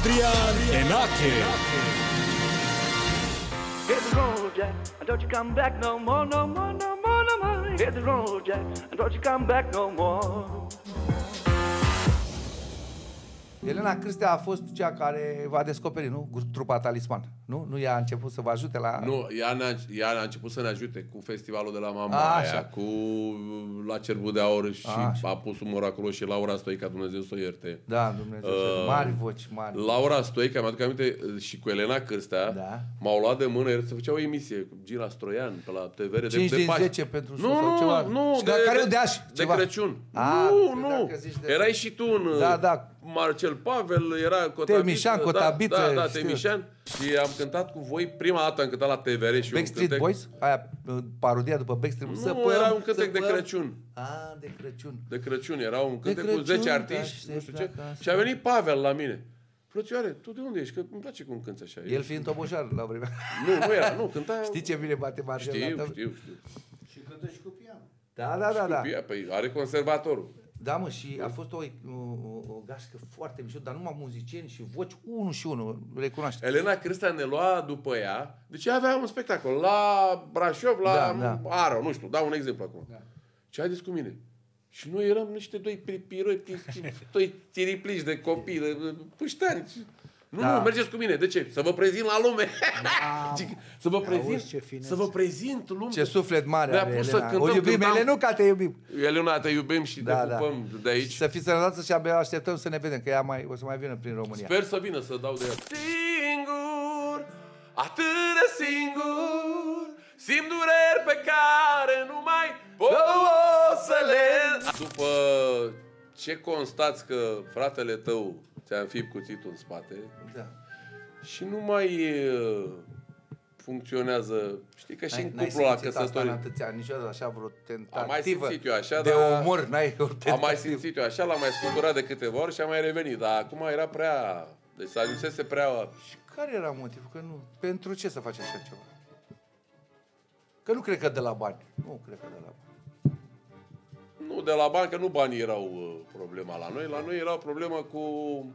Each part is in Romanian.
Adrian Enache. Hit the road, Jack, and don't you come back no more, no more, no more, no more. Hit the road, Jack, and don't you come back no more. Elena Cârstea a fost cea care v-a descoperit, nu? Trupa Talisman. Nu ea a început să vă ajute la... Nu, ea a început să ne ajute cu festivalul de la Mama aia, cu la Cerbul de Aur și a pus umărul acolo și Laura Stoica, Dumnezeu să o ierte. Da, Dumnezeu să o mari voci, mari. Laura Stoica, mi-aduc aminte, și cu Elena Cârstea, m-au luat de mână, se făcea o emisie cu Gira Stroian pe la TVR. 5 din 10 pentru nu, sau ceva. Nu, de Crăciun. Nu. Erai și tu în... Da. Marcel Pavel, era Cotabiță. Temișan, Cotabiță. Da, Temișan. Și am cântat cu voi, prima dată am cântat la TVR și Backstreet Boys? Aia, parodia după Backstreet Boys? Nu, era un cântec de Crăciun. De Crăciun. De Crăciun, era un cântec cu 10 artiști, nu știu ce. Și a venit Pavel la mine. Frățioare, tu de unde ești? Că îmi place cum cânti așa. El fiind toboșar la vremea. Nu era, cânta... Știi ce bine bate Marcel? Știu. Și cântă și cu pian. Da. Păi are conservatorul. Da, mă, și a fost o gașcă foarte mișto, dar numai muzicieni și voci, unul și unul, recunoaște. Elena Cârstea ne lua după ea, deci avea un spectacol la Brașov, la Aro, nu știu, dau un exemplu acum. Da. Și a zis cu mine. Și noi eram niște doi pripiroi, doi tiriplici de copii, de puștani. Nu, mergeți cu mine. De ce? Să vă prezint la lume. Să vă prezint lume. Ce suflet mare are Elena. O iubim, Elenuca, te iubim. Elena, te iubim și te pupăm de aici. Să fiți sănătoasă și abia așteptăm să ne vedem, că ea o să mai vină prin România. Sper să vină să dau de ea. Singur, atât de singur, simt dureri pe care nu mai pot să le... După ce constați că fratele tău ți-a înfipt cuțitul în spate și nu mai funcționează, știi că și în cuplul la căsătorie. Niciodată așa vreo tentativă am mai simțit eu așa, de umor, am mai simțit eu așa, l-am mai scuturat de câteva ori și am mai revenit, dar acum era prea, deci s-a ajunsese prea... Și care era motivul? Că nu, pentru ce să faci așa ceva? Că nu cred că de la bani. Nu cred că de la bani. Nu de la bani, că nu banii erau problema la noi. La noi era o problemă cu...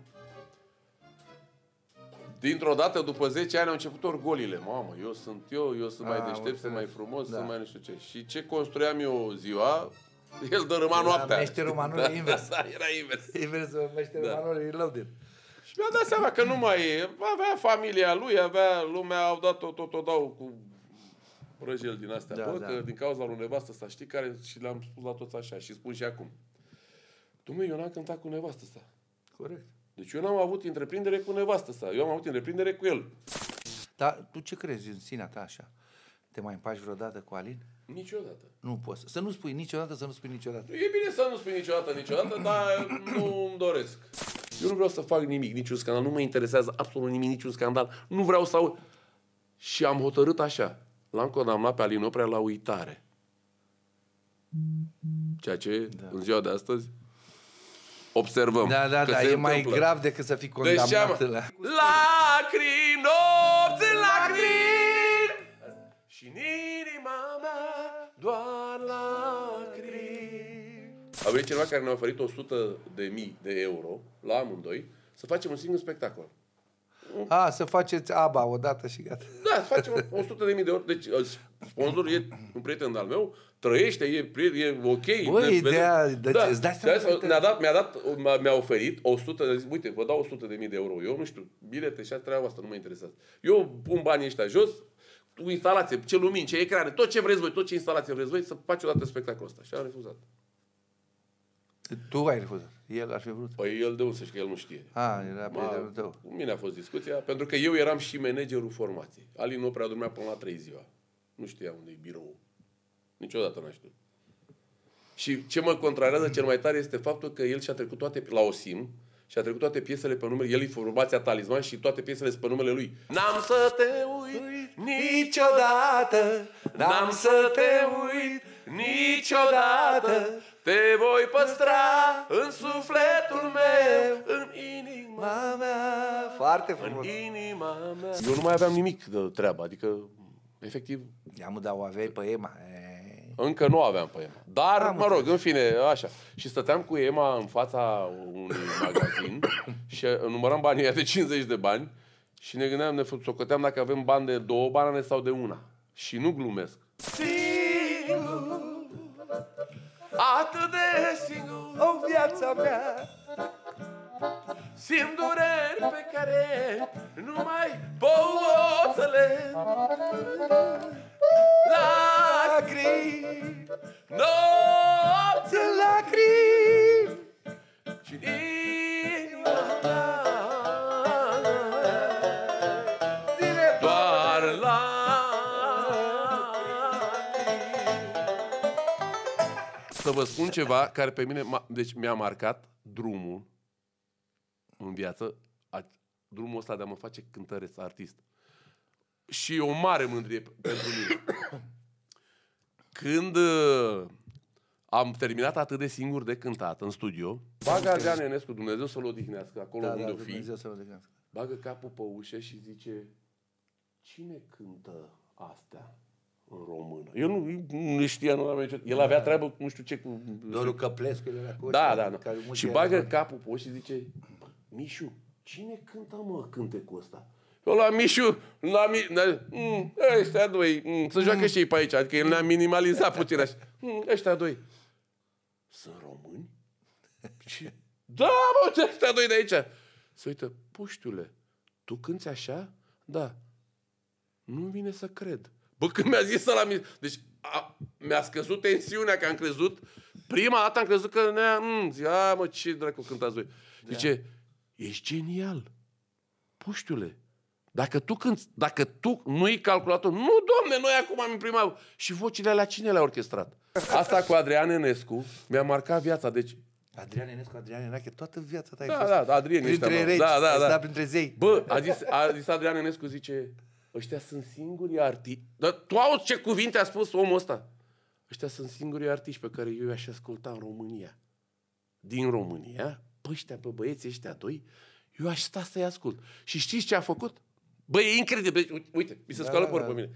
Dintr-o dată, după 10 ani, au început orgolile. Mamă, eu sunt mai deștept, sunt mai frumos, sunt mai nu știu ce. Și ce construiam eu ziua, el dărâma noaptea. Meșterul Manole invers. Era invers. Invers, meșterul Manole reloaded. Și mi-a dat seama că nu mai avea familia lui, avea lumea, au dat tot o dau cu răjel din astea. Că din cauza lui nevastă asta, știi care, și le-am spus la toți așa și spun și acum. Dumnezeu, eu n-am cântat cu nevastă asta. Corect. Deci eu n-am avut întreprindere cu nevastă asta. Eu am avut întreprindere cu el. Dar tu ce crezi în sinea ta așa? Te mai împaci vreodată cu Alin? Niciodată. Nu poți. Să nu spui niciodată, să nu spui niciodată. E bine să nu spui niciodată, dar nu îmi doresc. Eu nu vreau să fac nimic, niciun scandal. Nu mă interesează absolut nimic, niciun scandal. Nu vreau să aud. Și am hotărât așa. L-am condamnat pe Alin Oprea la uitare. Ceea ce, în ziua de astăzi, observăm. Da, e mai grav decât să fii condamnat. Deci, lacrimi, nopți în lacrimi, și în inima mea doar lacrimi. A venit cineva care ne-a oferit 100.000 de euro la amândoi să facem un singur spectacol. Să faceți ABBA odată și gata. Da, să facem 100.000 de euro. Deci sponsorul e un prieten al meu, trăiește, e ok. Băi, ideea, îți dai seama? Mi-a oferit 100, uite, vă dau 100.000 de euro. Eu nu știu, bilete și treaba asta nu mă interesează. Eu pun banii ăștia jos, cu instalație, ce lumini, ce ecrane, tot ce vreți voi, tot ce instalație vreți voi, să faci odată spectacolul ăsta. Și am refuzat. Tu ai refuzat. El ar fi vrut. Păi el de unde că el nu știe. Era prietenul tău. Cu mine a fost discuția, pentru că eu eram și managerul formației. Alin nu prea dormea până la 3 ziua. Nu știa unde e biroul. Niciodată n-a știut. Și ce mă contrarează cel mai tare este faptul că el și-a trecut toate, la OSIM, și-a trecut toate piesele pe numele, el e formația Talisman și toate piesele sunt pe numele lui. N-am să te uit niciodată, n-am să te uit niciodată, te voi păstra în sufletul meu, în inima mea. Foarte frumos. În inima mea. Eu nu mai aveam nimic de treabă, adică, efectiv. Ia mă, dar o aveai pe Ema. Încă nu aveam pe Ema. Dar, mă rog, în fine, așa. Și stăteam cu Ema în fața unui magazin și număram banii ăia de 50 de bani și ne gândeam, ne socoteam dacă avem bani de 2 banane sau de una. Și nu glumesc. Singur, atât de singur, O viața mea. simt dureri pe care nu mai pot să le lacrimi, nopți în lacrimi și inima mea doar lacrimi. Să vă spun ceva care pe mine deci mi-a marcat drumul în viață, drumul ăsta de a mă face cântăreț, artist. Și o mare mândrie pentru mine. Când am terminat Atât de singur de cântat în studio, bagă Adrian Enescu, Dumnezeu să-l odihnească acolo unde o fi, Dumnezeu să-l odihnească. bagă capul pe ușă și zice: cine cântă astea în română? Eu nu știa, nu aveam niciodată. El avea treabă, nu știu ce, cu... Doru Căplescu, el era cu Da. Și bagă capul pe ușă și zice: Mișu, cine cântă, mă, cântecul ăsta? Eu la Mișu, ăștia doi, să joacă și ei pe aici. Adică el ne-a minimalizat puțin așa. Ăștia doi. Sunt români? Ce? Da, mă, ăștia doi de aici. Se uită: puștiule, tu cânti așa? Da. Nu vine să cred. Bă, când mi-a zis ăla, deci mi-a scăzut tensiunea, că am crezut, prima dată am crezut că zic, mă, ce dracu cântați voi. Zice: ești genial, puștiule. Dacă tu nu-i calculator, nu, domne, noi acum am imprimat. Și vocile alea cine le-a orchestrat? Asta cu Adrian Enescu mi-a marcat viața, deci... Adrian Enescu, Adrian Enache, toată viața ta ai Da, fost Adrian, printre regi, ai stat printre zei. Bă, a zis Adrian Enescu, zice: ăștia sunt singurii artiști. Dar tu auzi ce cuvinte a spus omul ăsta? Ăștia sunt singurii artiști pe care eu i-aș asculta în România. Din România, pe ăștia, pe băieții ăștia doi, eu aș sta să-i ascult. Și știți ce a făcut? Bă, e incredibil. Uite, mi se scală părul pe mine.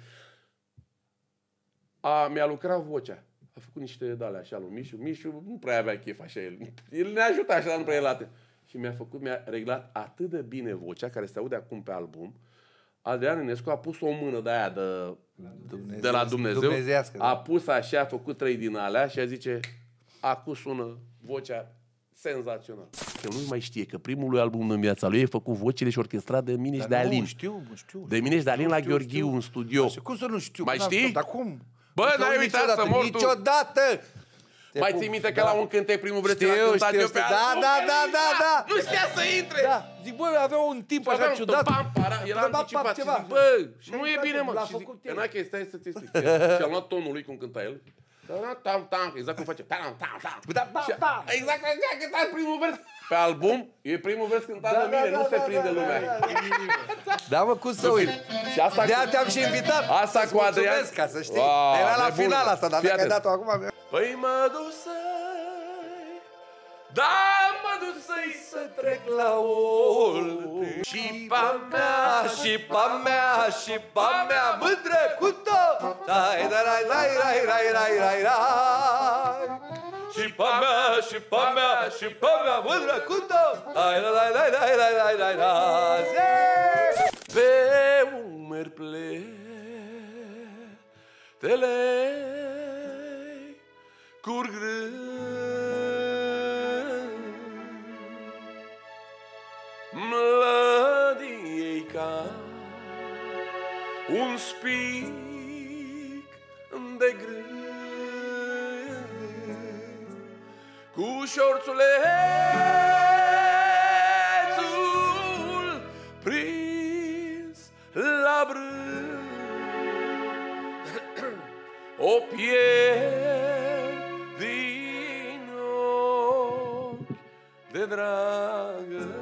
Mi-a lucrat vocea. A făcut niște dale așa lui Mișu. Mișu nu prea avea chef așa el. El ne ajută așa, dar nu prea el late. Și mi-a reglat atât de bine vocea, care se aude acum pe album. Adrian Enescu a pus o mână de aia de la Dumnezeu. A pus așa, a făcut 3 din alea și a zice: acum sună vocea senzațional. Că nu mai știe că primul lui album în viața lui a făcut vocile și orchestrat de Mine și de Alin. Știu. De Mine și de Alin la Gheorghiu în studio. Cum să nu știu? Mai știi? Dar cum? Bă, n-ai uitat să mor tu. Niciodată! Mai ții minte că la un cântec primul vreț l-a cântat eu pe album? Da. Nu știa să intre! Da. Zic, bă, avea un timp așa ciudat. Era anticipat și zic: bă, și nu e bine, mă. Și zic: Enache, stai să-ți explic. Și am luat tonul lui cum cânta el. Exact cum face. Exact așa a cântat primul vers. Pe album, e primul vers cântat de mine, nu se prinde lumea. Da, mă, cum să uit? De-aia te-am și invitat. Asta cu Adrian. Ca să știi. Era la final asta, dar dacă ai dat-o acum... Păi mă duc să-i, mă duc să trec la olte. Și pa mea, și pa mea, și pa mea, mândră cu tot. Dai, dai, dai, dai, dai, dai, dai, dai. Și pa mea, și pa mea, și pa mea, mândră cu tot. Dai, dai, dai, dai, dai, dai, dai, dai. Pe umeri pletele curg rând, mlădiei ca un spic de grâu, cu șorțulețul prins la brâu, o pierd din ochi de dragă.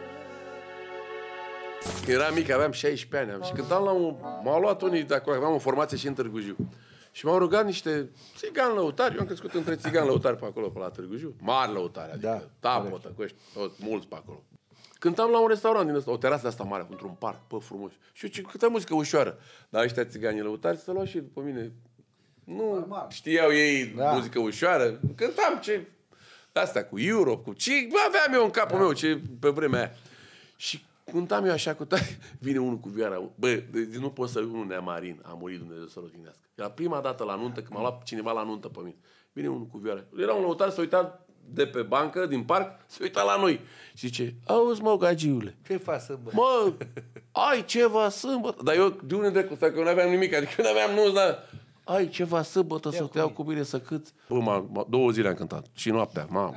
Când eram mic, aveam 16 ani și cântam m-au luat unii de acolo, aveam o formație și în Târgu Jiu. Și m-au rugat niște țigani lăutari. Eu am crescut între țigani lăutari pe acolo, pe la Târgu Jiu. Mari lăutari, adică tapotă, cu ăștia, mulți pe acolo. Cântam la un restaurant din ăsta, o terasă asta mare, într-un parc, frumos. Și eu câtă muzică ușoară. Dar ăștia țiganii lăutari să luau și după mine Nu normal. știau ei muzică ușoară. Cântam ce... Astea cu Europe, cu ce aveam eu în capul meu, ce pe vremea aia. Și cântam eu așa cu tare. Vine unul cu vioara. Bă, nu pot să... Unul Neamarin. A murit, Dumnezeu să-l odihnească. Era prima dată la nuntă, când m-a luat cineva la nuntă pe mine. Vine unul cu vioara. Era un lăutar, se uita de pe bancă, din parc, se uita la noi. Și zice, auzi, mă, gagiule. Ce faci sâmbătă? Mă, ai ceva sâmbătă? Dar eu, de unde drept cu că eu nu aveam nimic, adică eu nu aveam nuți, dar... Ai ceva sâmbătă să te iau cu mine să câți? Bă, 2 zile am cântat. Și noaptea, mamă,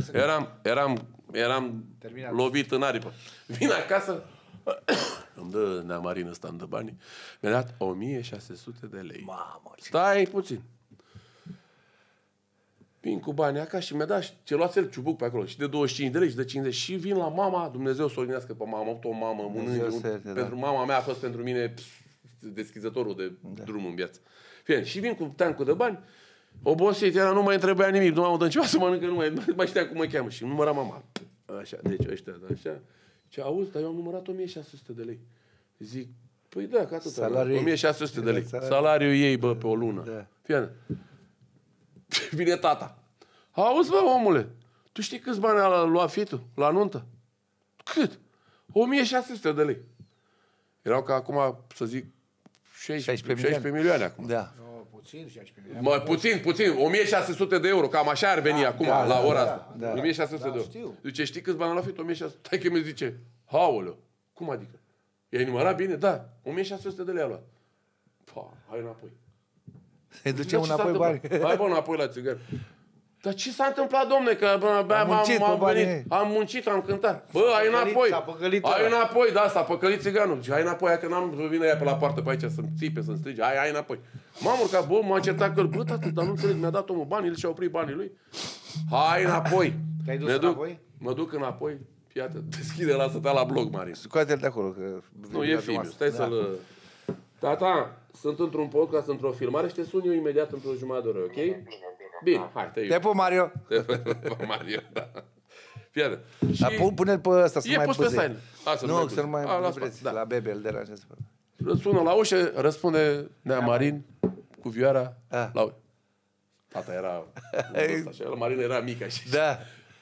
eram lovit în aripă. Vin acasă, îmi dă Neamarin ăsta, îmi dă banii. Mi-a dat 1600 de lei. Mamă, Stai puțin. Vin cu banii acasă și mi-a dat, ce luați el ciubuc pe acolo, și de 25 de lei și de 50. Și vin la mama, Dumnezeu să o odinească pe mama, am avut o mamă, pentru mama mea a fost pentru mine deschizătorul de drum în viață. Fie, și vin cu tancul de bani, obosit, era, nu mai trebuia nimic, nu am dat ceva să mănâncă, nu mai știam cum mă cheamă. Și număra mama. Așa, deci ăștia, așa. Ce auzi, dar eu am numărat 1600 de lei. Zic, păi da, că atât. 1600 de lei. Salariul ei, bă, pe o lună. Da. Fie, vine tata. Auzi, bă, omule, tu știi câți bani a luat fitul la nuntă? Cât? 1600 de lei. Erau ca acum, să zic, 16 milioane acum. Da. Puțin, 16 milioane. Puțin, 1600 de euro, cam așa ar veni acum, la ora asta. 1600 de euro. Știu. Zice, știi câți bani a luat fitul? 1600. Hai că mi zice, haoleu, cum adică? I-ai numărat bine? Da, 1600 de lei a luat. Pa, hai înapoi. Să-i ducem înapoi bani. Hai, bă, înapoi la țigară. Dar ce s-a întâmplat, domne? Că am muncit, am cântat. Bă, hai înapoi. Hai înapoi, da, s-a păcălit țiganul. Și hai înapoi, hai că n-am vine ea pe la poartă pe aici să-mi țipe, să-mi strige. Hai înapoi. M-am urcat, bă, m-a certat că bă, tată, dar nu înțeleg, mi-a dat omul banii, el și-a oprit banii lui. Hai înapoi. Te-ai dus înapoi? Mă duc înapoi. Iată, deschide, lasă-te la blog, Marin. Scoate-l de acolo, că... Nu, e film, stai să-l... Tata, sunt într-un podcast, într-o filmare și te sun eu imediat într-o jumătate de oră, ok? Bine, hai, te iubesc. Te pup, Mario. Mario, da. Fiată. Dar pune-l pe ăsta să nu mai pus pe sign. Nu, să nu mai vreți. La bebe, îl deranjează. Sună la ușă, răspunde Neamarin cu vioara. La... Tata era... Marin era mic așa. Da.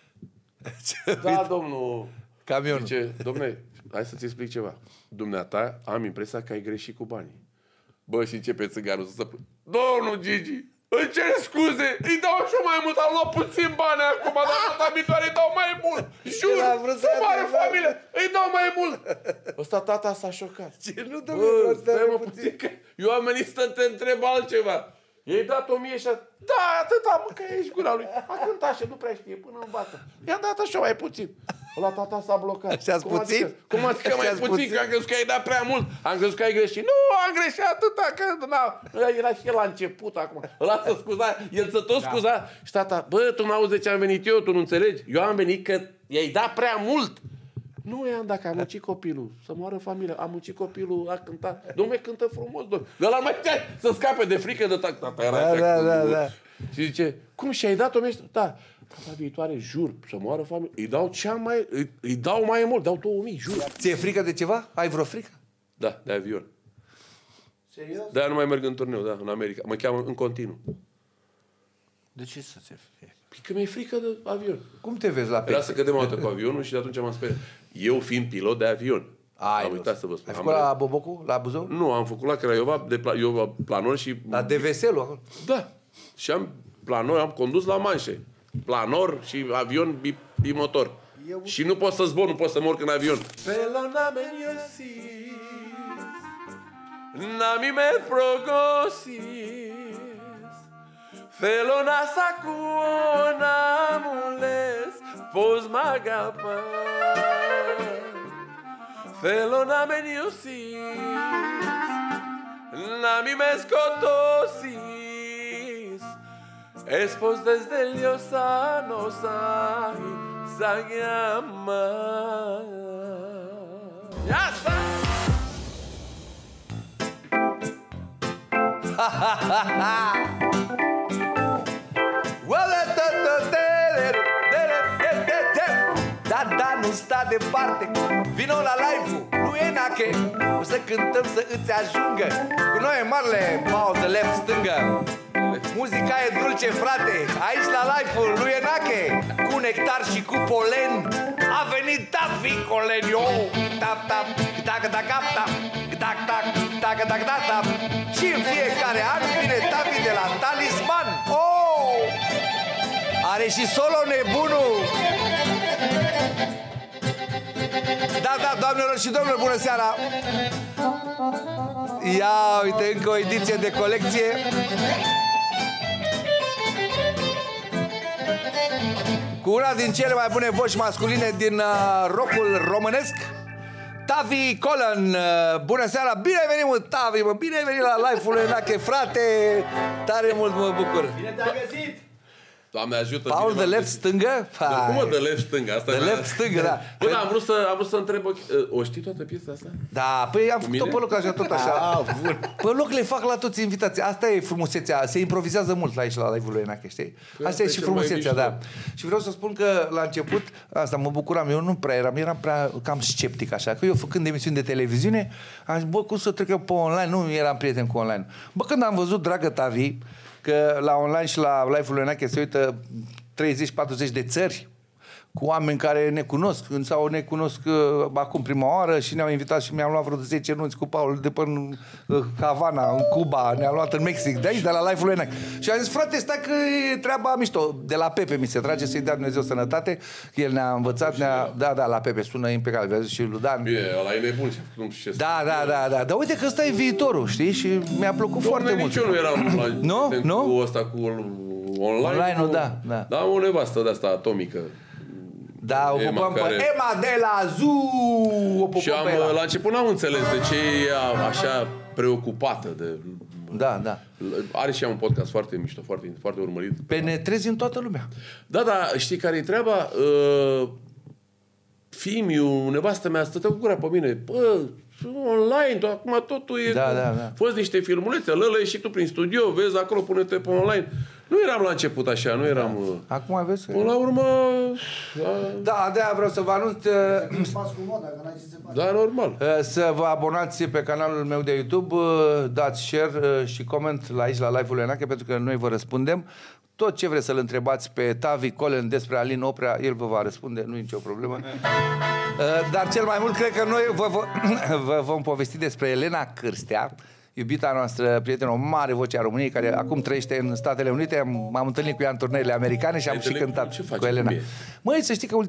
Da, domnul... Camionul. Zice, domne, hai să-ți explic ceva. Dumneata, am impresia că ai greșit cu banii. Bă, și începe țiganul să se... Domnul Gigi, îmi cer scuze, îi dau și mai mult, am luat puțin bani acum, dar data viitoare îi dau mai mult. Jur, să mare familie, îi dau mai mult. Ăsta tata s-a șocat. Ce nu dă stai mă puțin, că eu am venit să te întreb altceva. I-ai dat 1600. Da, atâta, mă, că ești gura lui. A cântat și nu prea știe până învață. I-am dat așa mai puțin. Ăla tata s-a blocat. Așa-s puțin? Cum adică mai puțin? Că am crezut că ai dat prea mult. Am crezut că ai greșit. Nu, am greșit atâta, că era și el la început acum. Ăla să scuza, el să tot scuza. Și tata, bă, tu n-auzi de ce am venit eu, tu nu înțelegi? Eu am venit că i-ai dat prea mult. Nu i-am dat, că a muncit copilul. Să moară familia. A muncit copilul, a cântat. Dom'le, cântă frumos, dom'le. Dar la mai să scape de frică de tata. Da. Și zice, cum și-ai dat 1600? Da. Data viitoare, jur, să moară familia. Îi dau mai mult, dau 2000, jur. Ți-e frică de ceva? Ai vreo frică? Da, de avion. Serios? De-aia nu mai merg în turneu, da, în America. Mă cheamă în continuu. De ce să ți-e frică? Păi că mi-e frică de avion. Cum te vezi la Era pensie? să cădem o dată cu avionul și de atunci m-am speriat. Eu fiind pilot de avion. Am uitat să vă spun. Ai făcut la Bobocu, la Buzău? Nu, am făcut la Craiova, eu planor și... La DVSL-ul acolo? Da. Și am planor, am condus la Manșe. Planor și avion bimotor. Și nu pot să zbor, nu pot să mor în avion. Nami me progosis Felona sacuona mules Pos magapa Felona meniosis Nami me scotosis Espos desde Liosa no sai Sagyama Ya está. Da, nu sta departe. Vino la live-ul, nu e nache. O să cântăm să îți ajungă. Cu noi e marele, Mao de left stângă. Muzica e dulce, frate. Aici la live-ul lui Enache, cu nectar și cu polen, a venit Tavi Colen. Yo, tap tap, tac tac tap tap, tac tac, tac tac tac tap. Și în fiecare an vine Tavi de la Talisman. Oh! Are și solo nebunul. Da, da, doamnelor și domnilor, bună seara. Ia, uite, încă o ediție de colecție. Cu una din cele mai bune voci masculine din rockul românesc, Tavi Colen. Bună seara, bine ai venit, mă, Tavi, mă, bine ai venit la live-ul lui Enache, frate. Tare mult mă bucur. Bine te-am găsit! Doamne ajută. Paul de left stângă? Cum mă, de left stângă? Asta de left stângă, da. Bă, da, am vrut să întreb, o știi toată piesa asta? Da, păi am făcut-o pe loc așa, tot așa. Pe loc le fac la toți invitații. Asta e frumusețea, se improvizează mult la aici la live-ul lui Enache, știi? Asta e și frumusețea, da. Și vreau să spun că la început, asta mă bucuram, eu nu prea eram prea cam sceptic așa, că eu făcând emisiuni de televiziune, am zis, bă, cum să trecă pe online? Nu eram prieten cu online. Bă, când am văzut, dragă Tavi, că la online și la live-ul lui Enache se uită 30-40 de țări cu oameni care ne cunosc sau ne cunosc acum prima oară și ne-au invitat și mi-am luat vreo 10 nunți cu Paul de până în Havana, în Cuba, ne-am luat în Mexic, de aici, de la live-ul lui Enache. Și am zis, frate, stai că e treaba mișto. De la Pepe mi se trage, să-i dea Dumnezeu sănătate, că el ne-a învățat, da, la Pepe, sună impecabil, mi-a zis și Ludan. Bine, ăla e nebun și nu știu ce. Da, dar uite că ăsta e viitorul, știi? Și mi-a plăcut foarte mult. Nici eu nu eram cu ăsta cu online. Online-ul, da. Da, am o nevastă de asta atomică. Da, o pupăm pe Emma de la Zoo. Și la început n-am înțeles de ce e așa preocupată de... Da. Are și ea un podcast foarte mișto, foarte, foarte urmărit. Penetrezi în toată lumea. Da, știi care-i treaba? Fimiu, nevastă mea, stătea cu gura pe mine. Bă, online, acum totul e... Da. Fost niște filmulețe, lălă, și tu prin studio, vezi acolo, pune-te pe online. Nu eram la început așa, nu eram... Acum vezi că... Până la urmă... Da, de-aia vreau să vă anunț... Da, normal. Să vă abonați pe canalul meu de YouTube, dați share și coment la aici, la live-ul lui Enache, pentru că noi vă răspundem. Tot ce vreți să-l întrebați pe Tavi Colen despre Alin Oprea, el vă va răspunde, nu e nicio problemă. Dar cel mai mult cred că noi vă vom povesti despre Elena Cârstea, iubita noastră prietenă, o mare voce a României, care acum trăiește în Statele Unite. M-am întâlnit cu ea în turnările americane și am și cântat cu Elena. Măi, să știi că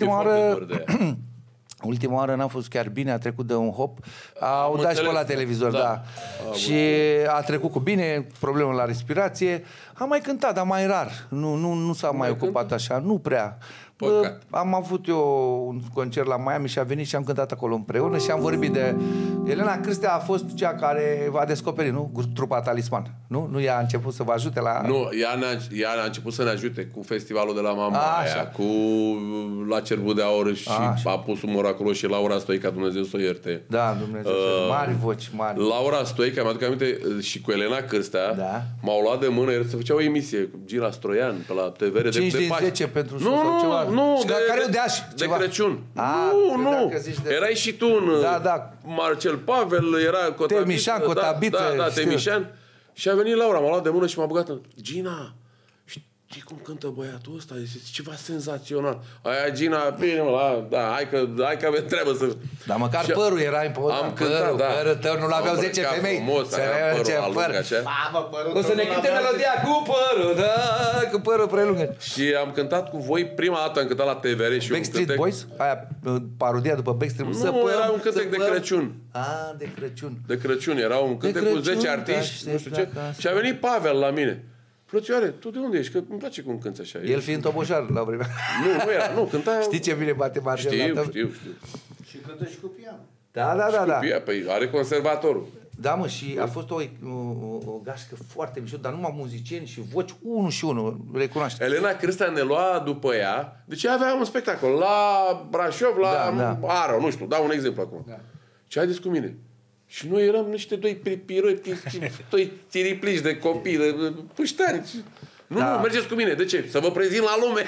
ultima oară n-a fost chiar bine, a trecut de un hop. Au dat și pe la televizor, da. Și a trecut cu bine, problemă la respirație. Am mai cântat, dar mai rar. Nu s-a mai ocupat așa, nu prea. Am avut eu un concert la Miami și a venit și am cântat acolo împreună și am vorbit de... Elena Cârstea a fost cea care v-a descoperit, nu? Trupa Talisman. Nu ea a început să vă ajute la... Nu, ea a început să ne ajute cu festivalul de la Mamaia, cu La Cerbul de Aur și a pus umor acolo și Laura Stoica, Dumnezeu să o ierte. Da, Dumnezeu să o ierte. Mari voci, mari. Laura Stoica, mi-aduc aminte, și cu Elena Cârstea, m-au luat de mână, el se făcea o emisie cu Gira Stroian pe la TVR 5 din 10 pentru sus sau ceva. Nu, de Crăciun. Nu. Erai și tu în Marcel Pavel, era Temișan, Cotabiță. Da, Temișan. Și a venit Laura, m-a luat de mână și m-a băgat în... Gina, știi cum cântă băiatul ăsta? Este ceva senzațional. Aia, Gina, bine, mă, hai că avem treabă să... Dar măcar părul era important. Am cântat, părul tău, nu l-aveau 10 femei. Frumos, aia părul așa. O să ne cânte melodia cu părul, cu părul prelungă. Și am cântat cu voi, prima dată am cântat la TVR și Backstreet Boys? Aia, parodia după Backstreet Boys? Nu, era un cântec de Crăciun. De Crăciun. De Crăciun, era un cântec cu 10 artiști, nu știu ce. Și a venit Pavel la mine. Frățioare, tu de unde ești? Că îmi place cum cânti așa. El fiind toboșar la vremea. Nu, cânta... Știi ce bine bate Marcel? Știu. Și cântă și cu pian. Da. Păi are conservatorul. Da, mă, și a fost o gașcă foarte mișto, dar numai muzicieni și voci, unul și unul, recunoaște. Elena Cârstea ne lua după ea, deci avea un spectacol la Brașov, la Aro, nu știu, dau un exemplu acum. Da. Și a zis cu mine. Și noi eram niște doi pripiroi, doi tiriplici de copii, de puștani. Nu, mergeți cu mine. De ce? Să vă prezint la lume.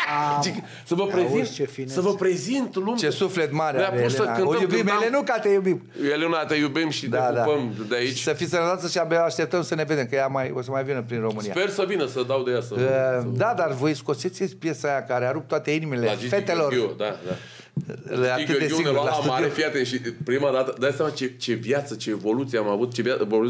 Să vă prezint lume. Ce suflet mare are Elena. O iubim, Elenuca, te iubim. Elena, te iubim și te pupăm de aici. Și să fiți sănătoasă și abia așteptăm să ne vedem, că ea o să mai vină prin România. Sper să vină, să dau de ea. Da, dar voi scoseți piesa aia care a rupt toate inimile fetelor. Da. Atât de sigur la mare, fii atent, și prima dată, dai seama ce viață, ce evoluție am avut,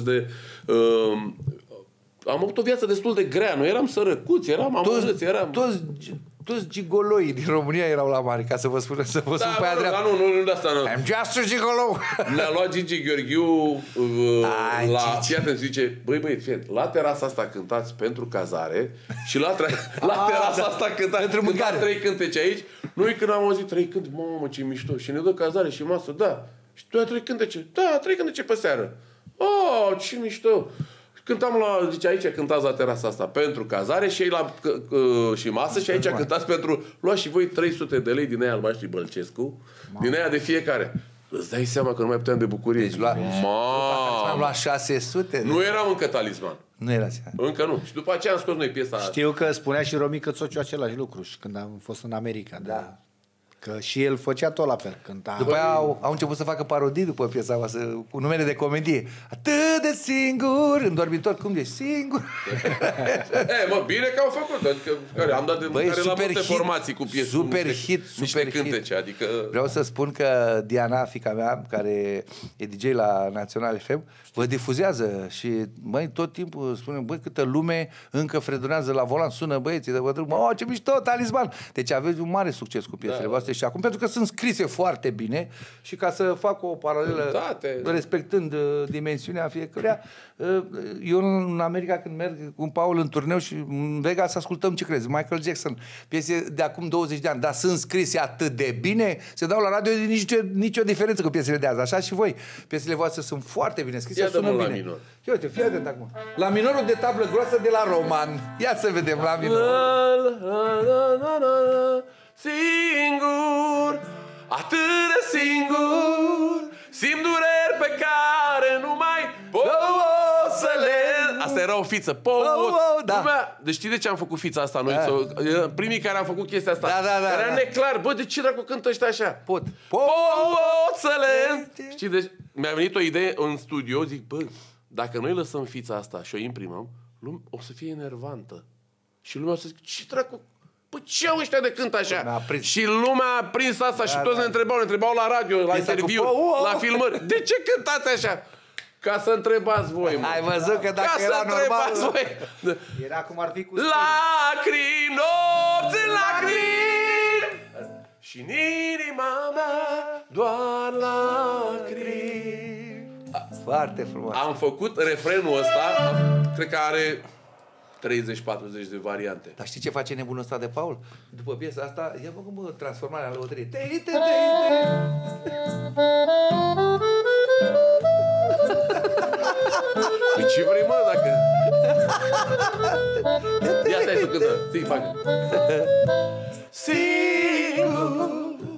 am avut o viață destul de grea, noi eram sărăcuți, eram amărâți, toți gigoloii din România erau la mare, ca să vă spun pe aia dreaptă. Nu de asta, nu. I'm just a gigolo. Ne-a luat Gigi Gheorghiu fii atent, zice, băi, la terasa asta cântați pentru cazare și la terasa asta cântați 3 cântece aici. Noi când am auzit 3 cântece, mamă, ce mișto, și ne dă cazare și masă, da. Și tu ai 3 cântece? Da, 3 cântece pe seară. Oh, ce mișto. Cântam zice, aici cântați la terasa asta pentru cazare și ei și masă și aici cântați pentru... Luați și voi 300 de lei din aia albaștri Bălcescu, din aia de fiecare. Îți dai seama că nu mai puteam de bucurie. Deci am luat 600. Nu eram încă Talisman. Nu era seara. Încă nu. Și după aceea am scos noi piesa. Știu că spunea și Romică Țociu același lucru și când am fost în America. Da. Că și el făcea tot la fel, cânta. După aia au început să facă parodii după piesa voastră, cu numele de comedie. Atât de singur, în dormitor, cum ești singur? Bine că au făcut, adică am dat de mâncare la multe formații cu piese. Super hit. Cântece, adică... Vreau să spun că Diana, fiica mea, care e DJ la Național FM, vă difuzează și, tot timpul spune, câtă lume încă fredonează la volan, sună băieții de vă ce mișto, Talisman! Deci aveți un mare succes cu piesele voastre și acum, pentru că sunt scrise foarte bine și ca să fac o paralelă respectând dimensiunea fiecăruia, eu în America când merg cu Paul în turneu și în Vegas ascultăm, ce crezi, Michael Jackson, piese de acum 20 de ani, dar sunt scrise atât de bine, se dau la radio nicio diferență cu piesele de azi, așa și voi. Piesele voastre sunt foarte bine scrise, sună bine. Minor. Ia uite, fii atent acum. La minorul de tablă groasă de la Roman. Ia să vedem la minor. Singur, atât de singur, simt dureri pe care nu mai pot să le... Asta era o fiță. Da. Deci știi de ce am făcut fița asta noi? Primii care am făcut chestia asta. Era neclar. De ce dracu cântă ăștia așa? Pot să le... Știi, deci mi-a venit o idee în studio, zic, dacă noi lăsăm fița asta și o imprimăm, o să fie enervantă. Și lumea o să zic, ce dracu... ce au ăștia de cânt așa? Și lumea a prins asta și toți ne întrebau la radio, la interviu, la filmări. De ce cântați așa? Ca să întrebați voi, Ai văzut că dacă era normal... Era cum ar fi cu... Lacrimi, nopți în lacrimi și în inima mea doar lacrimi. Foarte frumos. Am făcut refrenul ăsta, cred că are 30-40 de variante. Dar știi ce face nebunul ăsta de Paul? După piesa asta, ia făcut transformarea la lăutărie. Păi ce vrei, mă, dacă... Ia stai să cântăm. Zi, facă. Singur,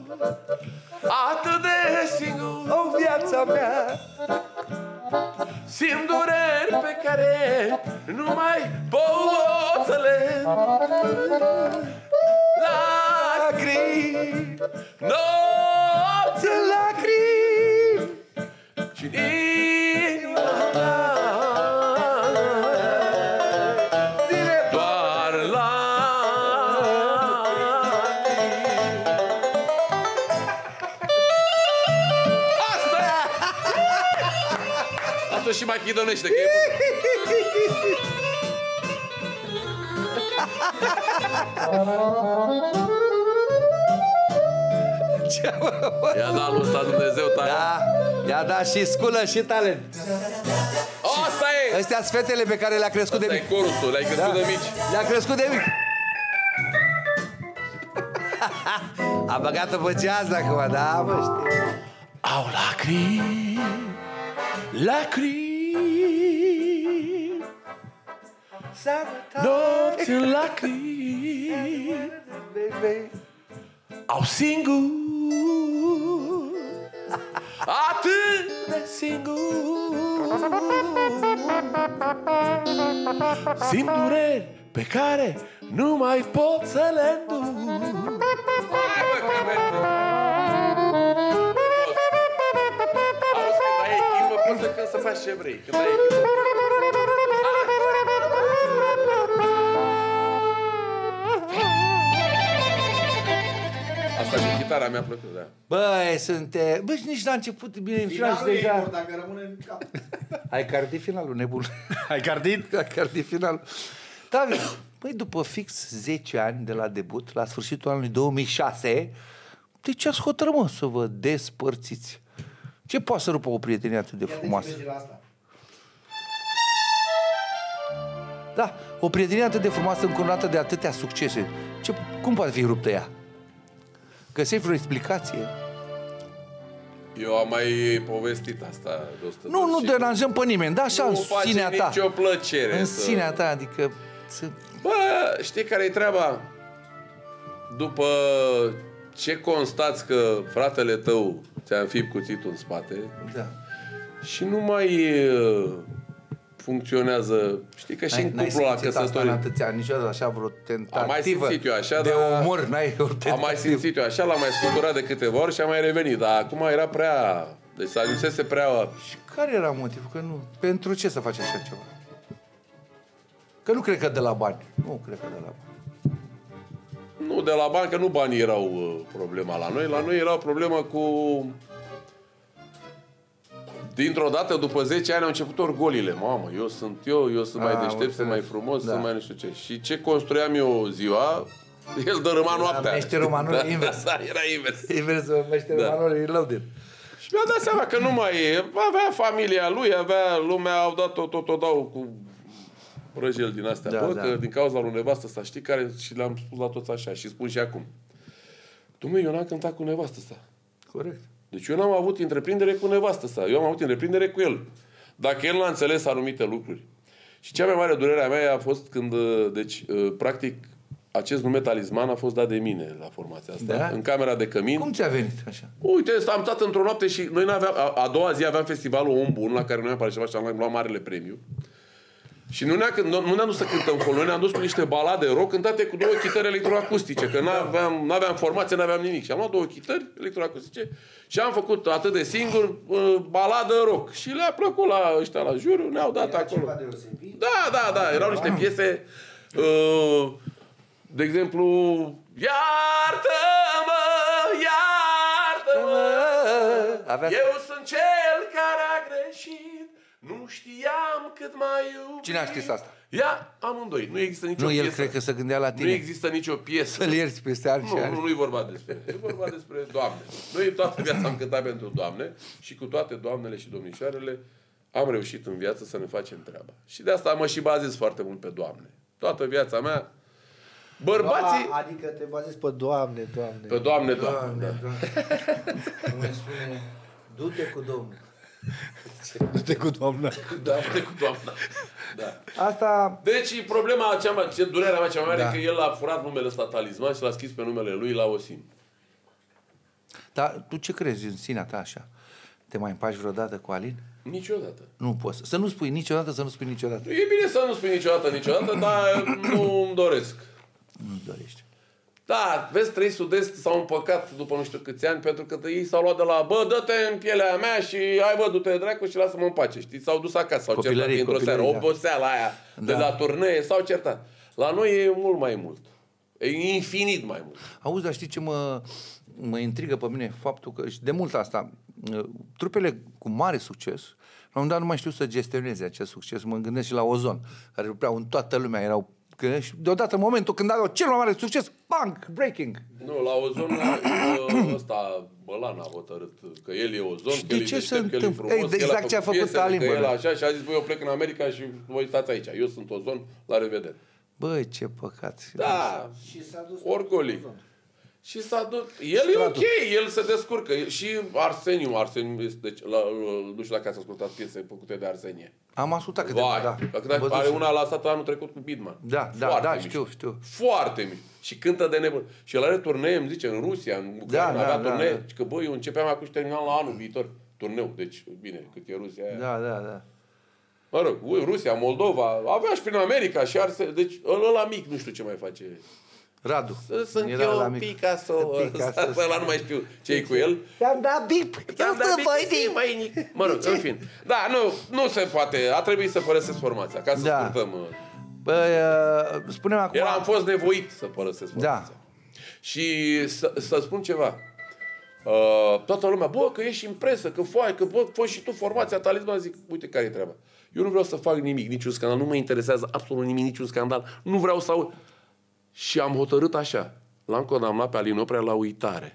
atât de singur, o viața mea, simt dureri pe care nu mai pot să le... Lacrimi, nopți în lacrimi și inima mea doar lacrimi. Asta e! Asta și machidonește, că e... I-a dat lui ăsta Dumnezeu talent. Da, i-a dat și sculă și talent. Asta e! Astea sunt fetele pe care le-a crescut de mic. Asta e corusul, le-ai crescut de mici. Le-a crescut de mic. A băgat-o pe ceas acum, da, mă, știi. Au lacrimi, lacrimi, nopți în lacrimi, au singur, atât de singur, simt dureri pe care nu mai pot să le îndur. Hai, bă, că merge. Auzi, când ai echipă, poți să faci ce vrei. Când ai echipă. Asta cu chitara mi-a plăcut, da. Băi, Băi, și nici la început, bine, în final și deja... Finalul e dacă rămâne în cap. Ai cardit finalul, nebun. Ai cardit? Ai cardit finalul. Da, băi, după fix 10 ani de la debut, la sfârșitul anului 2006, de ce ați hotărât, mă, să vă despărțiți? Ce poate să rupă o prietenie atât de frumoasă? Da, o prietenie atât de frumoasă, încununată de atâtea succese. Cum poate fi ruptă ea? Găsești vreo explicație? Eu am mai povestit asta de 100 de Nu deranjăm pe nimeni, dar așa în sinea ta. Nu face nicio plăcere. În sinea ta, adică... Bă, știi care e treaba? După ce constați că fratele tău ți-a înfipt cuțitul în spate, da, și nu mai funcționează, știi că și în cuplul ăla căsătorit. Niciodată așa vreo tentativă am mai simțit eu așa, de umor, n-ai o tentativă. Am mai simțit eu așa, l-am mai scuturat de câteva ori și am mai revenit, dar acum era prea... Deci s-a ajunsese prea... Și care era motivul? Că nu... Pentru ce să faci așa ceva? Că nu cred că de la bani. Nu cred că de la bani. Nu de la bani, că nu banii erau problema la noi. La noi era o problemă cu... Dintr-o dată, după 10 ani, au început orgolile. Mamă, eu sunt mai deștept, sunt mai frumos, sunt mai nu știu ce. Și ce construiam eu ziua, el dărâma noaptea. Meșteromanul invers. Da, era invers. Inversul meșteromanul reloaded. Și mi-a dat seama că nu mai e. Avea familia lui, avea lumea, au dat tot dau cu răjel din astea. Bă, că din cauza lui nevastă sa, știi care, și le-am spus la toți așa și spun și acum. Dom'le, eu n-am cântat cu nevastă sa. Corect. Deci eu n-am avut întreprindere cu nevastă sa. Eu am avut întreprindere cu el. Dacă el n-a înțeles anumite lucruri. Și cea mai mare durere a mea a fost când, practic, acest nume Talisman a fost dat de mine la formația asta. Da? În camera de cămin. Cum ți-a venit așa? Uite, am stat într-o noapte și noi n-aveam, a doua zi aveam festivalul Om Bun, la care noi am participat și am luat marele premiu. Și nu ne-am dus să cântăm acolo, noi ne-am dus cu niște balade rock cântate cu 2 chitări electroacustice, că n-aveam formație, n-aveam nimic. Și am luat 2 chitări electroacustice și am făcut atât de singur baladă rock. Și le-a plăcut la ăștia la juriu, ne-au dat acolo. Da, erau niște piese, de exemplu, Iartă-mă, eu sunt cel care a greșit. Nu știam cât mai iubit. Cine a scris asta? Ia, amândoi. Nu există nicio piesă. Nu, el cred că se gândea la tine. Nu există nicio piesă. Să-l ierți peste ani și ani. Nu e vorba despre. E vorba despre Doamne. Noi toată viața am cântat pentru Doamne și cu toate doamnele și domnișoarele am reușit în viață să ne facem treaba. Și de asta mă și bazez foarte mult pe Doamne. Toată viața mea. Bărbații... Adică te bazezi pe Doamne. Pe Doamne. Cum îi spune, du-te cu Domnul. Du-te cu Doamna. Du-te cu Doamna. Da. Asta... Deci problema durerea mea cea mai mare e că el a furat numele ăsta Talisman și l-a scris pe numele lui la Osim. Dar tu ce crezi în sinea ta așa? Te mai împaci vreodată cu Alin? Niciodată. Nu poți. Să nu spui niciodată, să nu spui niciodată. E bine să nu spui niciodată, dar nu îmi doresc. Nu-ți dorești. Da, vezi, 3 Sud-Est s-au împăcat după nu știu câți ani, pentru că ei s-au luat de la, bă, dă-te în pielea mea și hai, bă, du-te dracu și lasă-mă în pace, știi? S-au dus acasă, s-au certat într-o seară, oboseala aia de la turnee, s-au certat. La noi e mult mai mult. E infinit mai mult. Auzi, dar știi ce mă intrigă pe mine? Faptul că, și de mult asta, trupele cu mare succes, la un dat nu mai știu să gestioneze acest succes. Mă gândesc și la Ozon, care rupeau în toată lumea, erau și deodată, în momentul când aveau cel mai mare succes, bang, breaking. Nu, la Ozon ăsta Bălan a hotărât că el e Ozon, și că el e deștept, că el e frumos, exact ce a făcut Alin, că el așa și a zis, băi, eu plec în America și voi stați aici. Eu sunt Ozon, la revedere. Băi, ce păcat. Da, orgolii. Și s-a dus. El e ok, el se descurcă. Și Arseniu, deci, nu știu dacă ați ascultat piese făcute de Arsenie. Am ascultat câteva, da. Are una lansată anul trecut cu Bidman. Da, știu. Foarte mici. Și cântă de nebun. Și el are turnee, îmi zice, în Rusia, în Ucraina, avea turnee. Da. Că băi, eu începeam acum și terminam la anul viitor turneu. Deci, bine, cât e Rusia aia. Da. Mă rog, Rusia, Moldova, avea și prin America și arse. Deci ăla mic nu știu ce mai face. Radu. Sunt eu Picasso. Ăla nu mai știu ce-i cu el. Ți-am dat bip. Mă rog, în fin. Da, nu se poate. A trebuit să părăsesc formația, ca să scurtăm. Spunem acum... Am fost nevoit să părăsesc formația. Da. Și să spun ceva. Toată lumea, bă, că ești în presă, că fost și tu formația Talisman, zic, uite care e treaba. Eu nu vreau să fac nimic, niciun scandal, nu mă interesează absolut nimic, niciun scandal, nu vreau să aud. Și am hotărât așa, l-am condamnat pe Alin Oprea la uitare.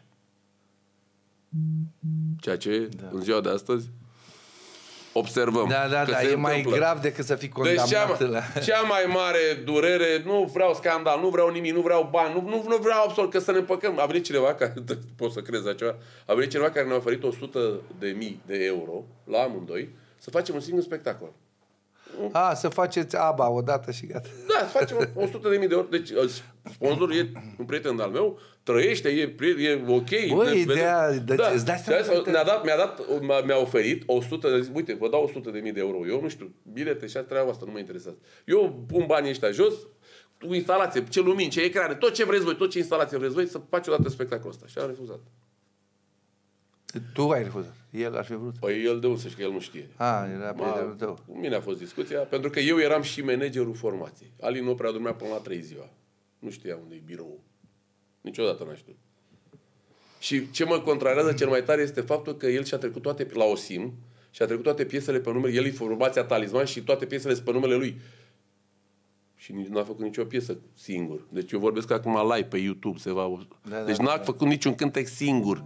Ceea ce, în ziua de astăzi, observăm. Da, e mai grav decât să fii condamnat. Deci cea mai mare durere, nu vreau scandal, nu vreau nimic, nu vreau bani, nu vreau absolut, că să ne împăcăm. A venit cineva, care, pot să crezi așa, a venit cineva care ne-a oferit 100.000 de euro la amândoi să facem un singur spectacol. Să faceți ABBA odată și gata. Da, să facem 100.000 de euro. Deci sponsorul e un prieten al meu, trăiește, e ok. Băi, ideea, îți dai seama. Mi-a oferit 100, zic, uite, vă dau 100.000 de euro. Eu nu știu, bilete și treaba asta, nu mă interesează. Eu pun banii ăștia jos, cu instalație, ce lumini, ce ecrane, tot ce vreți voi, tot ce instalație vreți voi, să faci odată spectacolul ăsta. Și am refuzat. Tu ai refuzat. El ar fi vrut. Păi el de unde să știe, că el nu știe. Era prietenul tău. Cu mine a fost discuția, pentru că eu eram și managerul formației. Alin Oprea dormea până la 3 ziua. Nu știa unde e birou. Niciodată n-a știut. Și ce mă contrarează cel mai tare este faptul că el și-a trecut toate, la OSIM, și-a trecut toate piesele pe numele, el e formația Talisman și toate piesele sunt pe numele lui. Și n-a făcut nicio piesă singur. Deci eu vorbesc acum live pe YouTube. Deci n-a făcut niciun cântec singur.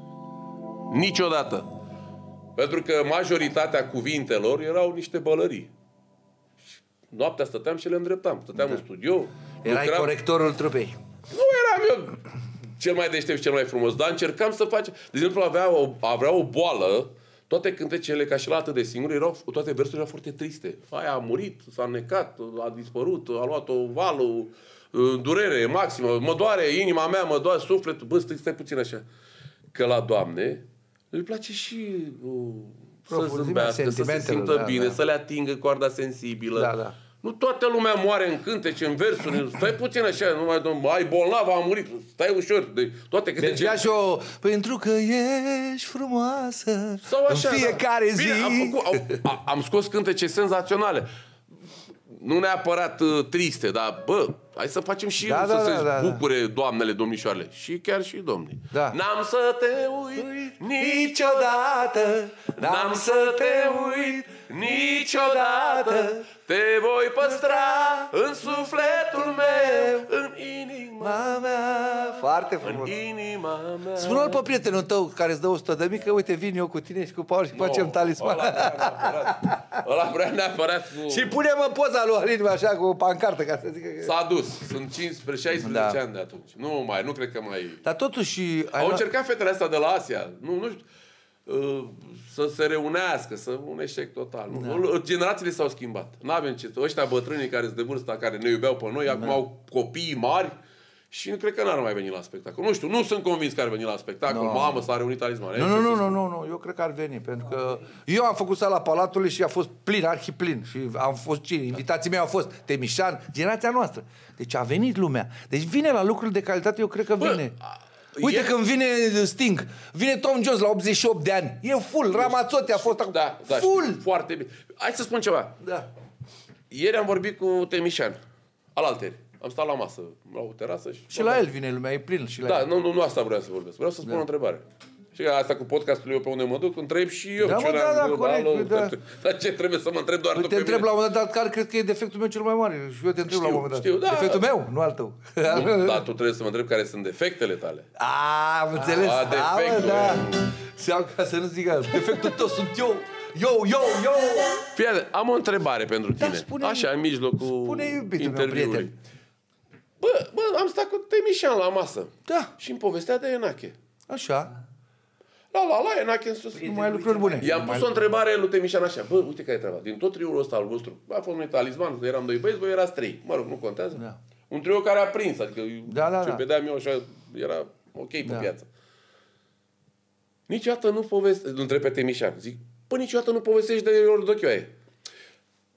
Niciodată. Pentru că majoritatea cuvintelor erau niște bălării. Și noaptea stăteam și le îndreptam. Stăteam în studio. Erai corectorul trupei. Nu eram eu cel mai deștept și cel mai frumos, dar încercam să facem. De exemplu, avea o boală, toate cântecele, ca și la Atât de Singur, toate versurile erau foarte triste. Aia a murit, s-a necat, a dispărut, a luat-o valul, durere maximă, mă doare inima mea, mă doare sufletul. Bă, stai puțin așa. Că la Doamne îi place și să zâmbească, să se simtă bine, să le atingă coarda sensibilă. Nu toată lumea moare în cântece, în versuri. Stai puțin așa, ai bolnav, a murit. Stai ușor. Deci ia și o... Pentru că ești frumoasă sau așa, în fiecare zi. Bine, am scos cântece senzaționale. Nu neapărat triste, dar bă, hai să facem și să se bucure doamnele, domnișoarele. Și chiar și domnii. N-am să te uit niciodată, n-am să te uit niciodată, te voi păstra în sufletul meu, în inima mea. Foarte frumos. În inima mea. Spune-l pe prietenul tău care îți dă 100.000 că uite, vin eu cu tine și cu Paul și facem Talisman. Ăla vrea neapărat cu... Și punem în poza lui Alin așa cu o pancartă ca să zică că... S-a dus. Sunt 16 ani de atunci. Nu cred că mai... Dar totuși... Au încercat fetele astea de la Asia. Nu știu... Să se reunească, un eșec total. Generațiile s-au schimbat. N-avem ce. Ăștia bătrânii care sunt de vârsta, care ne iubeau pe noi, acum au copii mari și nu cred că n-ar mai veni la spectacol. Nu știu, nu sunt convins că ar veni la spectacol. Mamă, s-a reunit Talisman. Nu, eu cred că ar veni, pentru că eu am făcut Sala Palatului și a fost plin, arhiplin. Și am fost invitații mei au fost Temișan, generația noastră. Deci a venit lumea. Deci vine la lucruri de calitate, eu cred că vine. Uite când vine Sting, vine Tom Jones la 88 de ani. E full, Ramazzotti a fost acum. Full! Foarte bine. Hai să spun ceva. Ieri am vorbit cu Temișan, alalteri. Am stat la masă, la o terasă. Și la el vine lumea, e plin și la el. Nu asta vreau să vorbesc. Vreau să spun o întrebare. Și asta cu podcastul eu pe unde mă duc, întreb și eu. Corect. Dar ce trebuie să mă întreb doar tu pe mine? Te întreb la un moment dat care cred că e defectul meu cel mai mare. Și eu te întreb la un moment dat. Defectul meu, nu al tău. Dar tu trebuie să mă întreb care sunt defectele tale. Am înțeles. Defectul. Sau ca să nu zică, defectul tău sunt eu. Fii atent, am o întrebare pentru tine. Așa, în mijlocul interviului. Bă, am stat cu Temișan la masă. Și îmi povestea de Enache. Așa. La Enache în sus. Nu mai ai lucruri bune. I-am pus o întrebare lui Temișan așa. Bă, uite care e treaba. Din tot triul ăsta al vostru, a fost noi Talisman, eram 2 băieți, voi erați 3. Mă rog, nu contează. Un trio care a prins, adică ce vedeam eu așa, era ok pe piață. Niciodată nu povestești, îl întreb pe Temișan. Zic, niciodată nu povestești de Iordochioaie.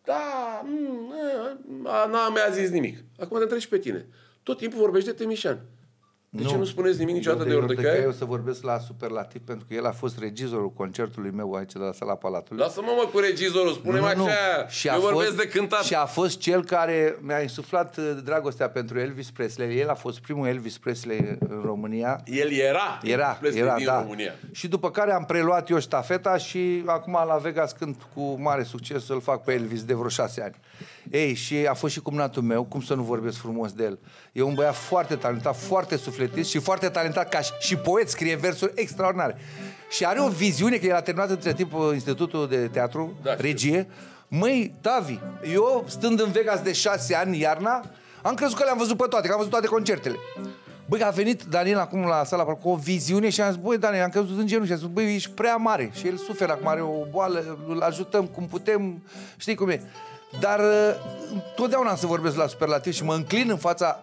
mi-a zis nimic. Acum te întreb și pe tine. Tot timpul vorbești de Temișan. De ce nu spuneți nimic niciodată de Ordăcaia? Eu să vorbesc la superlativ, pentru că el a fost regizorul concertului meu aici de la Sala Palatului. Lasă-mă cu regizorul, spune-mi așa. Eu vorbesc de cântat. Și a fost cel care mi-a insuflat dragostea pentru Elvis Presley. El a fost primul Elvis Presley în România. El era din România. Și după care am preluat eu ștafeta și acum la Vegas cânt cu mare succes, îl fac pe Elvis de vreo 6 ani. Ei, și a fost și cumnatul meu, cum să nu vorbesc frumos de el. E un băiat foarte talentat, foarte sufletist și foarte talentat ca și poet, scrie versuri extraordinare. Și are o viziune, că el a terminat între timp Institutul de Teatru, regie. Măi, Tavi, eu stând în Vegas de 6 ani, iarna, am crezut că le-am văzut pe toate, că am văzut toate concertele. Băi, a venit Daniel acum la Sala cu o viziune și am zis, băi, Daniel, am căzut în genunchi și am zis, băi, ești prea mare. Și el suferă acum, are o boală, îl ajutăm cum putem, știi cum e. Dar totdeauna am să vorbesc la superlativ și mă înclin în fața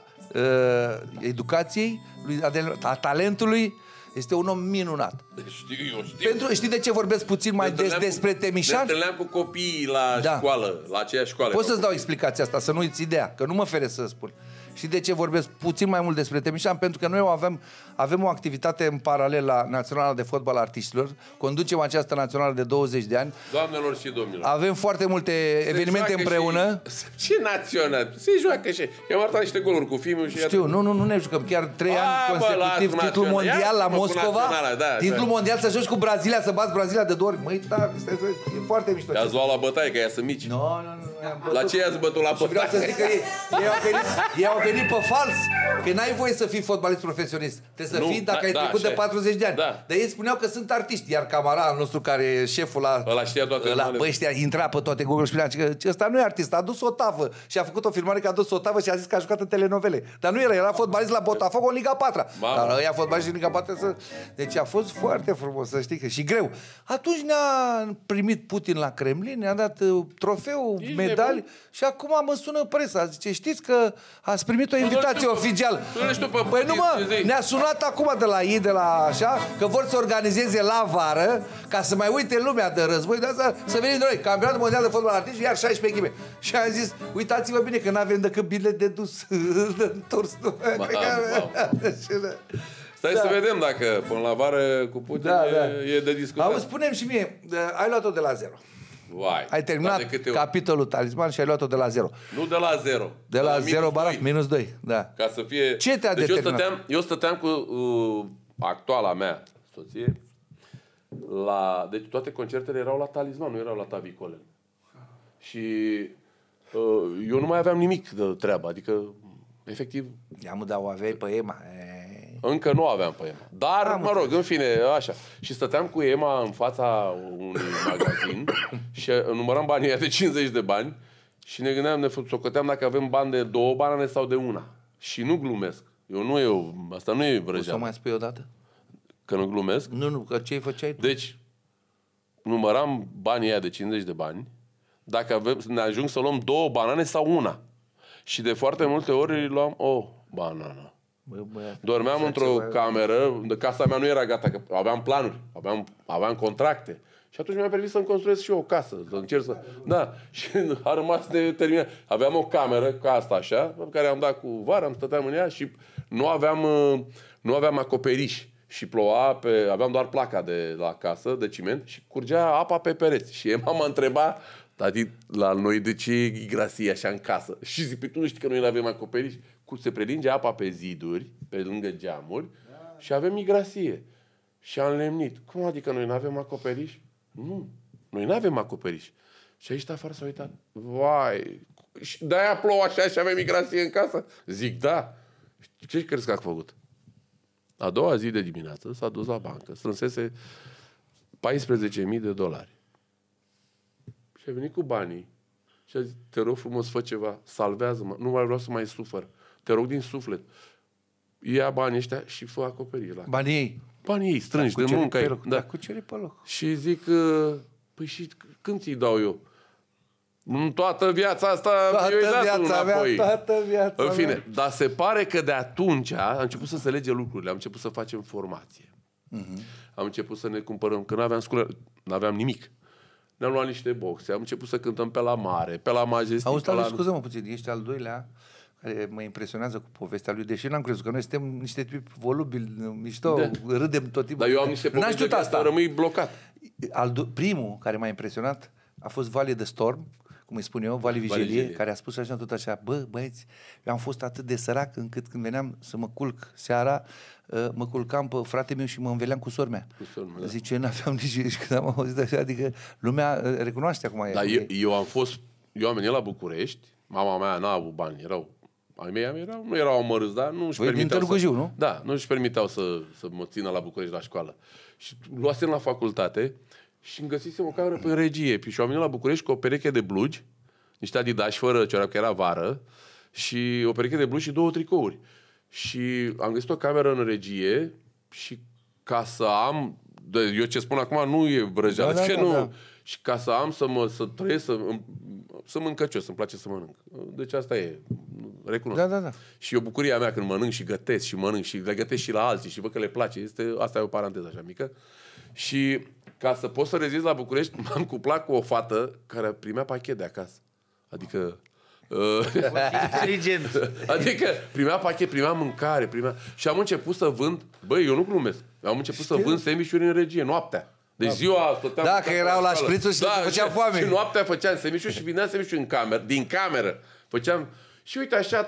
educației, a talentului. Este un om minunat. Știu. Știi de ce vorbesc puțin mai des despre Temișan? Ne întâlneam cu copiii la școală, la aceeași școală. Pot să-ți dau explicația asta, să nu uiți ideea, că nu mă feresc să spun. Și de ce vorbesc puțin mai mult despre Temișan? Pentru că noi avem o activitate în paralel la Naționala de Fotbal Artiștilor. Conducem această națională de 20 de ani. Doamnelor și domnilor. Avem foarte multe evenimente împreună. Ce național? Se joacă și... Eu am arătat niște goluri cu filmul și... Știu, nu ne jucăm. Chiar 3 ani consecutiv titlul mondial la Moscova. Titlul mondial să joci cu Brazilia, să bați Brazilia de 2 ori. Măi, e foarte mișto. I-ați luat la bătaie, că ea sunt mici. Nu. La ce i-ați bătut la bătaie? Vreau să zic că ei au venit pe fals, că n-ai voie să fii fotbalist profesionist. Trebuie să fii dacă ai trecut de 40 de ani. Da. Dar ei spuneau că sunt artiști, iar camarada nostru care e șeful la... Ăla știa toate numele. Băi, intra pe toate Google și spunea că ăsta nu e artist, a adus o tavă. Și a făcut o filmare că a adus o tavă și a zis că a jucat în telenovele. Dar nu era fotbalist la Botafogo în Liga 4. Dar ăia fotbalist în Liga 4 Deci a fost foarte frumos, să știi că și greu. Atunci ne-a primit Putin la Kremlin, ne-a dat trofeu, medalii și acum mă sună presa. Zice, știți că ați primit o invitație oficială. Păi nu mă, ne-a sunat acum de la ei, de la așa, că vor să organizeze la vară, ca să mai uite lumea de război, de asta, să venim noi, campionatul mondial de fotbal artiști, iar 16 echipe. Și am zis, uitați-vă bine că n-avem decât bilet de dus, de întors. Stai să vedem dacă până la vară cu Putin e de discutat. Auzi, spune-mi și mie, ai luat-o de la zero. Vai, ai terminat capitolul talisman și ai luat-o de la zero. Nu de la zero. De la zero barat, minus 2. Da. Ca să fie... Ce te-a determinat? Eu stăteam cu actuala mea soție. Deci toate concertele erau la Talisman, nu erau la Tavicolen. Și eu nu mai aveam nimic de treabă. Adică, efectiv... I-am dat o aveai pe Ema. Încă nu aveam pe Ema. Dar, mă rog, în fine, așa. Și stăteam cu Ema în fața unui magazin și număram banii ăia de 50 de bani și ne gândeam, ne socoteam dacă avem bani de 2 banane sau de una. Și nu glumesc. Asta nu e vrăjeală. O să o mai spui odată? Că nu glumesc? Nu, că ce făceai tu? Deci, număram banii ăia de 50 de bani, dacă ne ajung să luăm 2 banane sau una. Și de foarte multe ori luam o banană. Dormeam într-o cameră, casa mea nu era gata, că aveam planuri, aveam contracte. Și atunci mi-am permis să-mi construiesc și eu o casă, să încerc să... Da, și a rămas neterminat. Aveam o cameră, ca asta așa, pe care am dat cu vară, am stăteam în ea și nu aveam acoperiș. Și ploua, aveam doar placa de la casă, de ciment, și curgea apa pe pereți. Și Ema m-a întrebat, tati, la noi de ce e igrasie așa în casă? Și zic, tu nu știi că noi nu avem acoperiș? Se prelinge apa pe ziduri, pe lângă geamuri, și avem migrasie. Și am lemnit. Cum adică noi nu avem acoperiș? Nu, noi nu avem acoperiș. Și aici afară s-a uitat. Vai, de-aia plouă așa și avem migrasie în casă? Zic, da. Ce crezi că a făcut? A doua zi de dimineață s-a dus la bancă, strânsese $14.000. Și a venit cu banii și a zis, te rog frumos, fă ceva, salvează-mă, nu mai vreau să mai sufăr. Te rog din suflet. Ia banii ăștia și fă acoperire la banii ei? Banii ei, strângi de muncă ei. Da, cu cere pe loc. Și zic, păi și când ți-i dau eu? În toată viața asta toată viața mea. În fine, dar se pare că de atunci am început să se lege lucrurile, am început să facem formație. Am început să ne cumpărăm, că nu aveam nimic. ne-am luat niște boxe, am început să cântăm pe la mare, pe la Majestic. Auzi, scuză-mă puțin, ești al doilea care mă impresionează cu povestea lui, deși n-am crezut că noi suntem niște tipi volubili, mișto, râdem tot timpul. Dar eu am niște povești de asta, rămâi blocat. Primul care m-a impresionat a fost Valley the Storm, cum îi spun eu, Vali Vigelie, care a spus așa, tot așa, bă, băieți, eu am fost atât de sărac încât când veneam să mă culc seara, mă culcam pe frate meu și mă înveleam cu sora mea. Da. Zice, n-aveam nici când am auzit așa, adică lumea recunoaște acum. Dar eu am venit la București, mama mea n-a avut bani, nu erau amărâți, dar nu își permiteau din Târgu Jiu, nu? Da, nu își permiteau să mă țină la București la școală. Și luasem la facultate și îmi găsisem o cameră pe regie. Și am venit la București cu o pereche de blugi, niște Adidas fără cioară, că era vară, și o pereche de blugi și 2 tricouri. Și am găsit o cameră în regie și ca să am, eu ce spun acum nu e vrăjeală, da. Și ca să am să trăiesc, să mănânc să-mi place să mănânc. Deci asta e, recunosc. Da. Și e o bucurie a mea când mănânc și gătesc și mănânc și le gătesc și la alții și văd că le place. Asta e o paranteză așa mică. Și ca să pot să rezist la București, m-am cuplat cu o fată care primea pachet de acasă. Adică... adică primea pachet, primea mâncare, și am început să vând, băi, eu nu glumesc, am început să vând sandwich-uri în regie, noaptea. Deci ziua stăteam... Da, că erau la șprițuri și făceam foame. Și noaptea făceam sandwich-uri și vindeam sandwich-uri din cameră. Făceam... Și uite așa,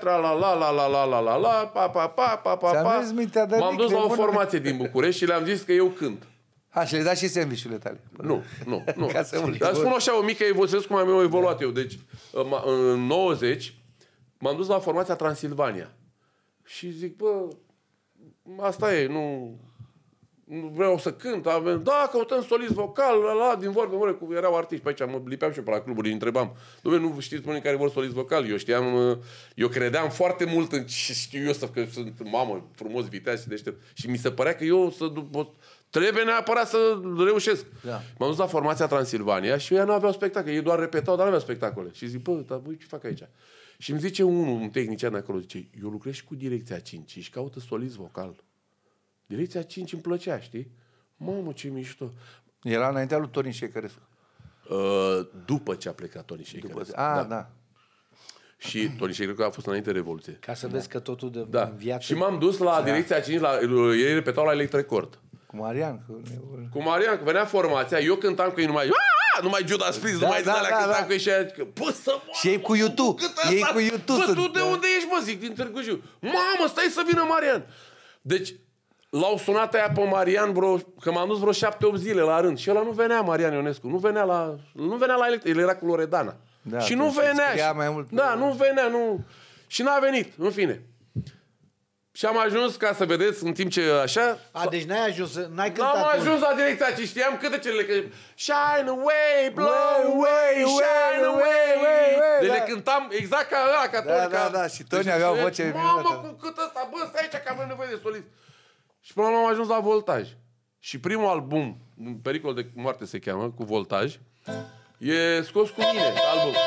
m-am dus la o formație din București și le-am zis că eu cânt. Și le-ai dat și sandwich-urile tale. Nu. Dar spun așa o mică evoluție, cum am evoluat eu. Deci, în 90, m-am dus la formația Transilvania. Și zic, bă, asta e, nu vreau să cânt. Da, căutăm solist vocal, din vorbe, erau artiști pe aici, mă lipeam și eu pe la cluburi, îi întrebam. Dom'le, nu știți unii care vor solist vocal? Eu credeam foarte mult în ce știu eu că sunt mamă, frumos, viteaz și deștept. Și mi se părea că eu trebuie neapărat să reușesc. Da. M-am dus la formația Transilvania și ei nu aveau spectacole. Ei doar repetau, dar nu aveau spectacole. Și zic, bă, ce fac aici? Și îmi zice un tehnician de acolo, zice, eu lucrez și cu Direcția 5 și își caută solist vocal. Direcția 5 îmi plăcea, știi? Mamă, ce mișto. Era înaintea lui Torin Șeicărescu. După ce a plecat Torin Șeicărescu. Da. Și Torin Șeicărescu a fost înainte Revoluție. Ca să vezi că totul de viață... Și m-am dus la Direcția 5, ei repetau la Electrecord. Cu Marian. Cu Marian, că venea formația, eu cântam cu ei numai Judas Priest, numai din alea cântam cu ei și aia, bă, să mă... Și ei cu YouTube. Bă, tu de unde ești, mă, zic, din Târgu Jiu. Mamă, stai să vină Marian. Deci, l-au sunat aia pe Marian, că m-am dus vreo 7-8 zile la rând. Și ăla nu venea, Marian Ionescu, nu venea la el era cu Loredana. Da, și nu venea. Mai mult nu venea, nu. Și n-a venit, în fine. Și am ajuns, ca să vedeți, în timp ce așa... deci n-ai ajuns, n-ai cântat... N-am ajuns la Direcția 5, știam cântecele, că... Shine away, blow away, shine away. Deci le cântam exact ca ăla, ca Toni. Da, și Toni avea o voce minunată. Mamă, cu cât ăsta, bă, stai aici, că avem nevoie de solist. Și până la urmă am ajuns la Voltaj. Și primul album, Pericol de moarte se cheamă, cu Voltaj, e scos cu mine, album.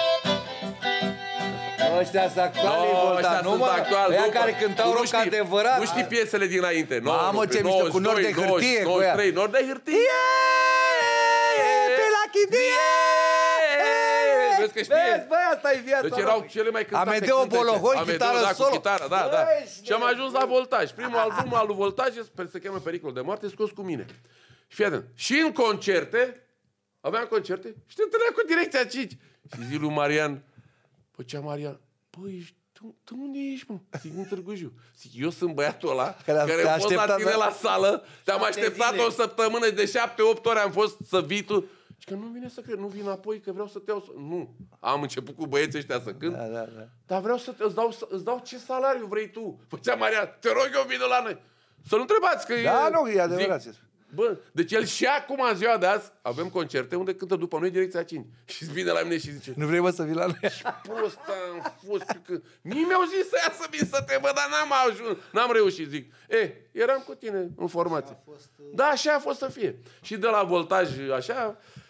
Ăștia sunt actuali, Voltaj. Nu, mă, ăia care cântau rock adevărat. Nu știi piesele dinainte. Mamă, ce mișto, cu nori de hârtie. 93, nori de hârtie. Pe la chidie. Vezi că știe? Băi, asta e viața. Deci erau cele mai cântate Amedeo Bolohoi, chitară solo. Chitară, da. Și am ajuns la Voltaj. Primul album al lui Voltaj se cheamă Pericol de moarte, scos cu mine. Și fii atent. Și în concerte, aveam concerte și te întâlneam cu Direcția 5. Și zi lui Marian, făcea Marian, băi, tu unde ești, mă? Zic, în Târgu Jiu. Zic, eu sunt băiatul ăla care a fost la tine la sală, te-am așteptat o săptămână, de 7-8 ore am fost să vii tu. Și că nu vine să cred, nu vin apoi, că vreau să te iau. Nu, am început cu băieții ăștia să cânt, dar vreau să îți dau ce salariu vrei tu. Făcea Marian, te rog eu, vină la noi. Să nu întrebați că e adevărat. Bă, deci el și acum, în ziua de azi, avem concerte unde cântă după noi Direcția 5. Și vine la mine și zice... Nu vrei, mă, să vii la noi? Și ăsta am fost... Mie mi-au zis să ia să vin să te văd, dar n-am ajuns. N-am reușit, zic. Eram cu tine în formație. Da, așa a fost să fie. Și de la Voltaj, așa...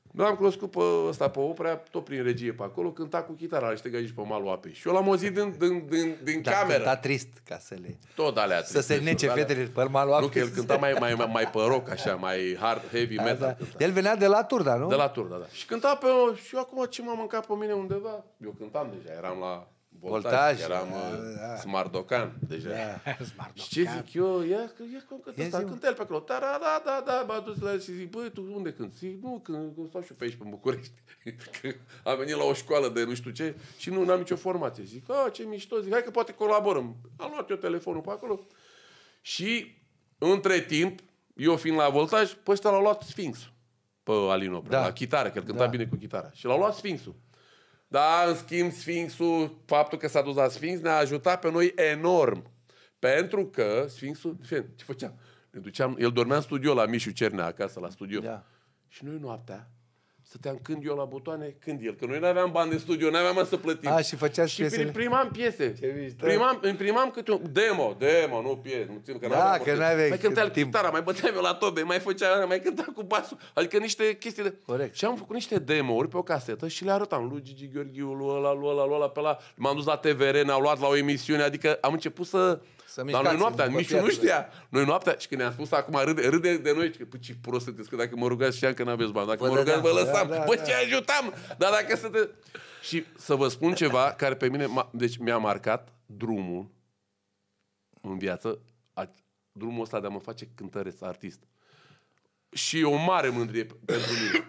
L-am cunoscut pe ăsta, pe Oprea, tot prin regie pe acolo, cânta cu chitara la niște gagici pe malul apei. Și eu l-am auzit din cameră. Cânta trist, ca să le... Tot alea Să se nece fetele pe malul apei. Nu, că el cânta mai pe rock, așa, mai hard, heavy metal. El venea de la Turda, nu? De la Turda, da. Și cânta pe... Și eu acum ce m-am mâncat pe mine undeva? Eu cântam deja, eram la Voltaj, eram Smardocan deja. Și ce zic eu? Ia cum cântă ăsta, cântă el pe acolo. Da, m-a dus la el și zic, băi, tu unde cânti? Zic, nu, când stau și eu pe aici, pe București. Am venit la o școală de nu știu ce și nu am nicio formație. Zic, ce mișto, zic, hai că poate colaborăm. Am luat eu telefonul pe acolo și între timp, eu fiind la Voltaj, pe ăsta l-a luat Sfinxul pe Alin Oprea, la chitară, că el cânta bine cu chitara. Și l-a luat Sfinxul. Da, în schimb, Sfinxul, faptul că s-a dus la Sfinx ne-a ajutat pe noi enorm. Pentru că Sfinxul, ce făceam? Ne duceam, el dormea în studio la Mișu Cernea, acasă la studio. Da. Și noi noaptea stăteam când eu la butoane, când el. Că noi n-aveam bani de studio, n-aveam să plătim. Și făceați piesele? Și primam piese. Imprimam câte un demo, nu piese. Nu țin, că că n-aveai mai cânta cu chitara, mai băteam eu la tobe, mai cânta cu basul. Adică niște chestii de... Corect. Și am făcut niște demo-uri pe o casetă și le arătam lui Gigi Gheorghiu, lui ăla, pe ăla. M-am dus la TVR, ne-au luat la o emisiune, adică am început să... Dar noi noaptea, nici nu știa. Noi noaptea, și când ne-am spus acum, râde de noi, că ce prost sunteți, că dacă mă rugați știam că n-aveți bani. Dacă mă rugați, vă lăsam. Ce ajutam! Dar dacă sunteți... Și să vă spun ceva care pe mine, deci mi-a marcat drumul în viață, drumul ăsta de a mă face cântăreț, artist. Și o mare mândrie pentru mine.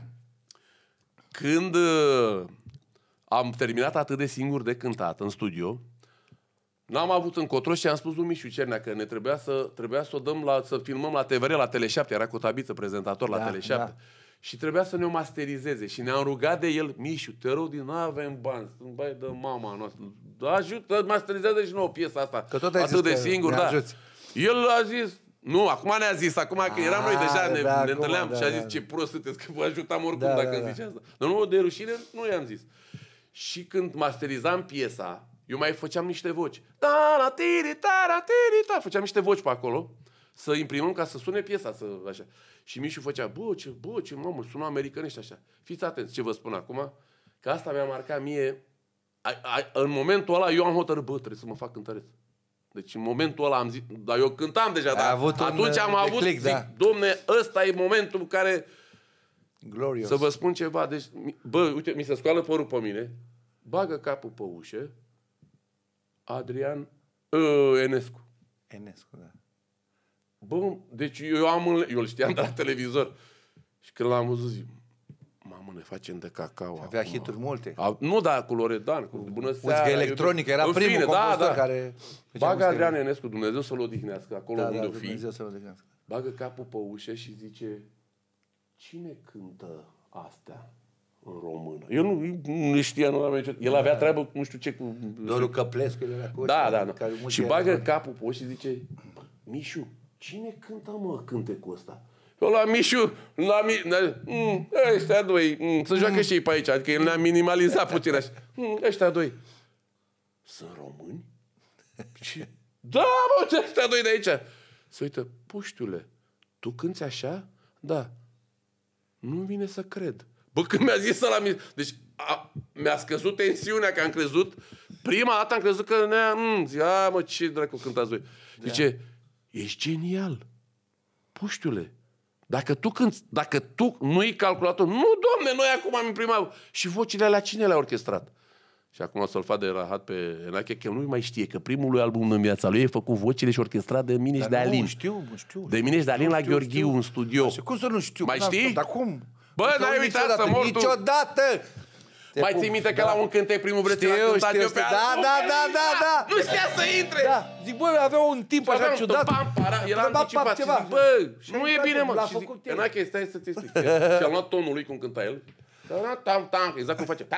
Când am terminat atât de singur de cântat în studio, n-am avut încotro și am spus lui Mișu Cernea că ne trebuia să o dăm să filmăm la TVR, la Tele7, era Cotabiță prezentator la Tele7. Da. Și trebuia să ne o masterizeze și ne-am rugat de el, Mișu, te rog, nu avem bani, băi, de mama noastră, ajută, masterizează și nouă piesa asta, că tot atât de singur, da. Ajuți. El a zis, nu, acum ne-a zis, acum că eram noi deja, ne întâlneam și a zis, ce prost sunteți, că vă ajutam oricum dacă îmi zice asta. Dar nu, de rușine, nu i-am zis. Și când masterizam piesa, eu mai făceam niște voci. Făceam niște voci pe acolo, să imprimăm ca să sune piesa, așa. Și Mișu făcea, ce mamă, sună americanești așa. Fiți atenți ce vă spun acum, că asta mi-a marcat mie. În momentul ăla eu am hotărât, trebuie să mă fac cântăreț. Deci în momentul ăla am zis, dar eu cântam deja, dar atunci am avut, zic, domne, ăsta e momentul în care... Glorious. Să vă spun ceva, deci, uite, mi se scoală părul pe mine, bagă capul pe ușă, Adrian Enescu. Da. Bă, deci eu îl știam de la televizor. Și când l-am văzut, zic, mamă, ne facem de cacao. Avea hituri multe. Nu, dar cu Loredan, cu Bună Seara. Muzică electronică, era primul compozitor care... Bagă Adrian Enescu, Dumnezeu să-l odihnească, acolo unde o fi. Dumnezeu să-l odihnească. Bagă capul pe ușă și zice, cine cântă astea în română? Eu nu știa, nu aveam niciodată. El avea treabă, nu știu ce, cu... Doru Căplescu, el era cu... Da. Și bagă capul pe ușă și zice, Mișu, cine cântă, mă, cântecul ăsta? Eu la Mișu, ăștia doi, să joacă și ei pe aici, adică el ne-a minimalizat puțin așa. Ăștia doi. Sunt români? Ce? Da, mă, ce ăștia doi de aici? Se uită, puștiule, tu cânti așa? Da. Nu vine să cred. Bă, când mi-a zis ăla, deci mi-a scăzut tensiunea, că am crezut, prima dată am crezut că zicea, mă, ce dracu cântați voi? Zice, ești genial. Puștiule, dacă tu nu-i calculator, nu, domne, noi acum am imprimat. Și vocile alea cine le-a orchestrat? Și acum o să-l fac de rahat pe Enache, că nu mai știe că primul lui album în viața lui e făcut vocile și orchestrat de Minești de Alin. Știu. De Minești de Alin la Gheorghiu în studio. Așa, cum să nu știu? Mai știi? Dar cum? Bă, n-ai uitat să mor tu. Niciodată! Mai ții minte că la un cântec primul vreți l-a cântat eu pe Da. Nu știa să intre. Da. Zic, bă, avea un timp așa ciudat. Era anticipat. Și zic, bă, nu e bine, mă. Și zic, Enache, stai să-ți explic. Și am luat tonul lui cum cânta el. Exact cum face.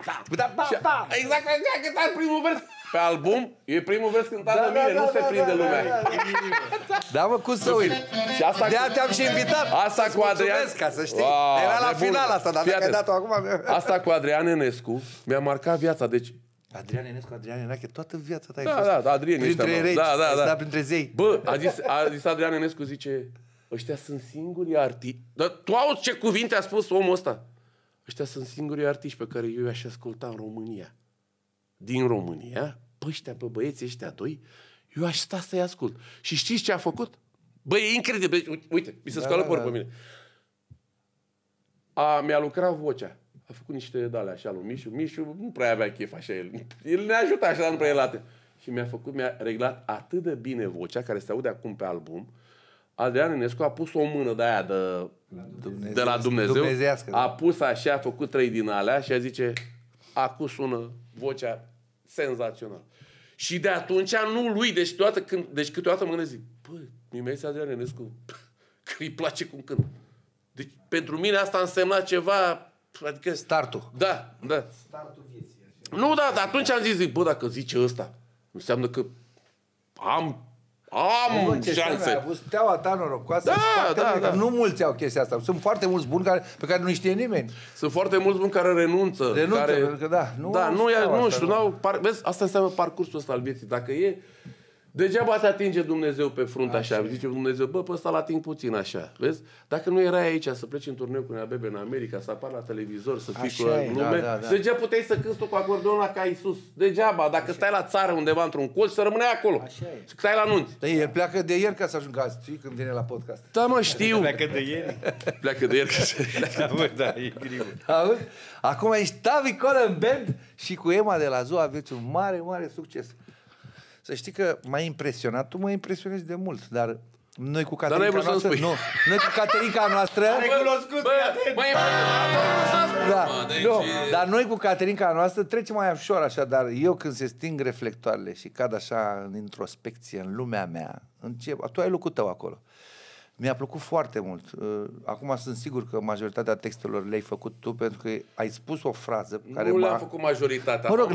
Exact așa a cântat primul vers. Pe album e primul vers cântat de mine, nu se prinde lumea. Da, mă, cum să uit? De-aia te-am și invitat. Asta cu Adrian, ca să știi. Era la final asta, dar dacă ai dat-o acum... Asta cu Adrian Enescu mi-a marcat viața, deci... Adrian Enescu, toată viața ta ai fost. Da, Adrian printre regi, ai stat printre zei. Bă, a zis Adrian Enescu, zice, ăștia sunt singurii artiști. Dar tu auzi ce cuvinte a spus omul ăsta? Ăștia sunt singurii artiști pe care eu i-aș asculta în România. Din România, pe ăștia, pe băieții ăștia doi, eu aș sta să-i ascult. Și știți ce a făcut? Băi, e incredibil. Uite, mi se scoală părul pe mine. Mi-a lucrat vocea. A făcut niște dale așa lui Mișu. Mișu nu prea avea chef așa el. El ne ajută așa, dar nu prea el. Și mi-a reglat atât de bine vocea, care se aude acum pe album. Adrian Ionescu a pus o mână de aia de la Dumnezeu. A pus așa, a făcut 3 din alea și a zice, acum sună vocea senzațională. Și de atunci nu lui, deci câteodată mă gândesc, băi, mi-a zis Adrian Ionescu că îi place cum cânt. Deci pentru mine asta însemna ceva, adică... Startul. Da. Startul vieții. Nu, da, dar atunci am zis, bă, dacă zice ăsta, înseamnă că am șanse. A avut steaua ta norocoasă. Da. Nu mulți au chestia asta. Sunt foarte mulți buni pe care nu știe nimeni. Sunt foarte mulți buni care renunță. Pentru că nu știu, vezi, asta înseamnă parcursul ăsta al vieții. Dacă e... Degeaba te atinge Dumnezeu pe frunte așa. Zice Dumnezeu, bă, pe ăsta l-ating puțin așa. Vezi? Dacă nu erai aici să pleci în turneu cu Nea Bebe în America, să apar la televizor, să fii cu lume, degeaba puteai să cânti tu cu acordeonul ca Iisus. Degeaba. Dacă stai la țară undeva într-un colț, să rămâneai acolo. Și stai la nunți. El pleacă de ieri ca să ajungă azi, știi, când vine la podcast. Da, mă, știu. Pleacă de ieri. Pleacă de ieri. Da, e greu. Auzi? Acum ești Tavi Colin Band și cu Ema de la Zoo aveți un mare, mare succes. Să știi că m-ai impresionat, tu mă impresionezi de mult, dar noi cu Caterinca noastră... Noi cu Caterinca noastră... Dar noi cu Caterinca noastră trecem mai ușor așa, dar eu când se sting reflectoarele și cad așa în introspecție, în lumea mea, tu ai locul tău acolo. Mi-a plăcut foarte mult. Acum sunt sigur că majoritatea textelor le-ai făcut tu, pentru că ai spus o frază care nu le-am făcut majoritatea. Mă rog,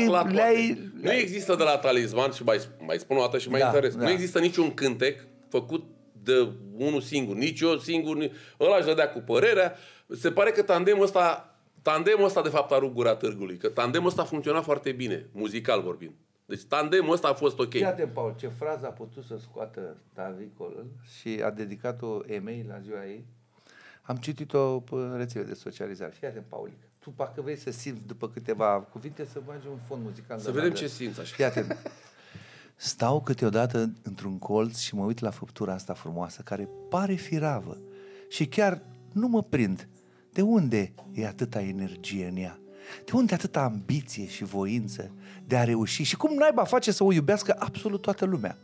Nu există de la Talisman, și mai spun o dată și mai interes. Nu există niciun cântec făcut de unul singur. Nici eu singur, ăla își dădea cu părerea. Se pare că tandemul ăsta de fapt a rupt gura târgului. Că tandemul ăsta funcționa foarte bine, muzical vorbind. Deci tandemul ăsta a fost ok. Fii-te, Paul, ce frază a putut să scoată Tavi Colin și a dedicat-o Emei la ziua ei. Am citit-o pe rețele de socializare. Fii-te, Paulică. Tu parcă vrei să simți după câteva cuvinte să bagi un fond muzical. Să vedem ce simți așa. Fii-te. Stau câteodată într-un colț și mă uit la făptura asta frumoasă care pare firavă și chiar nu mă prind. De unde e atâta energie în ea? De unde atâta ambiție și voință de a reuși? Și cum naiba face să o iubească absolut toată lumea?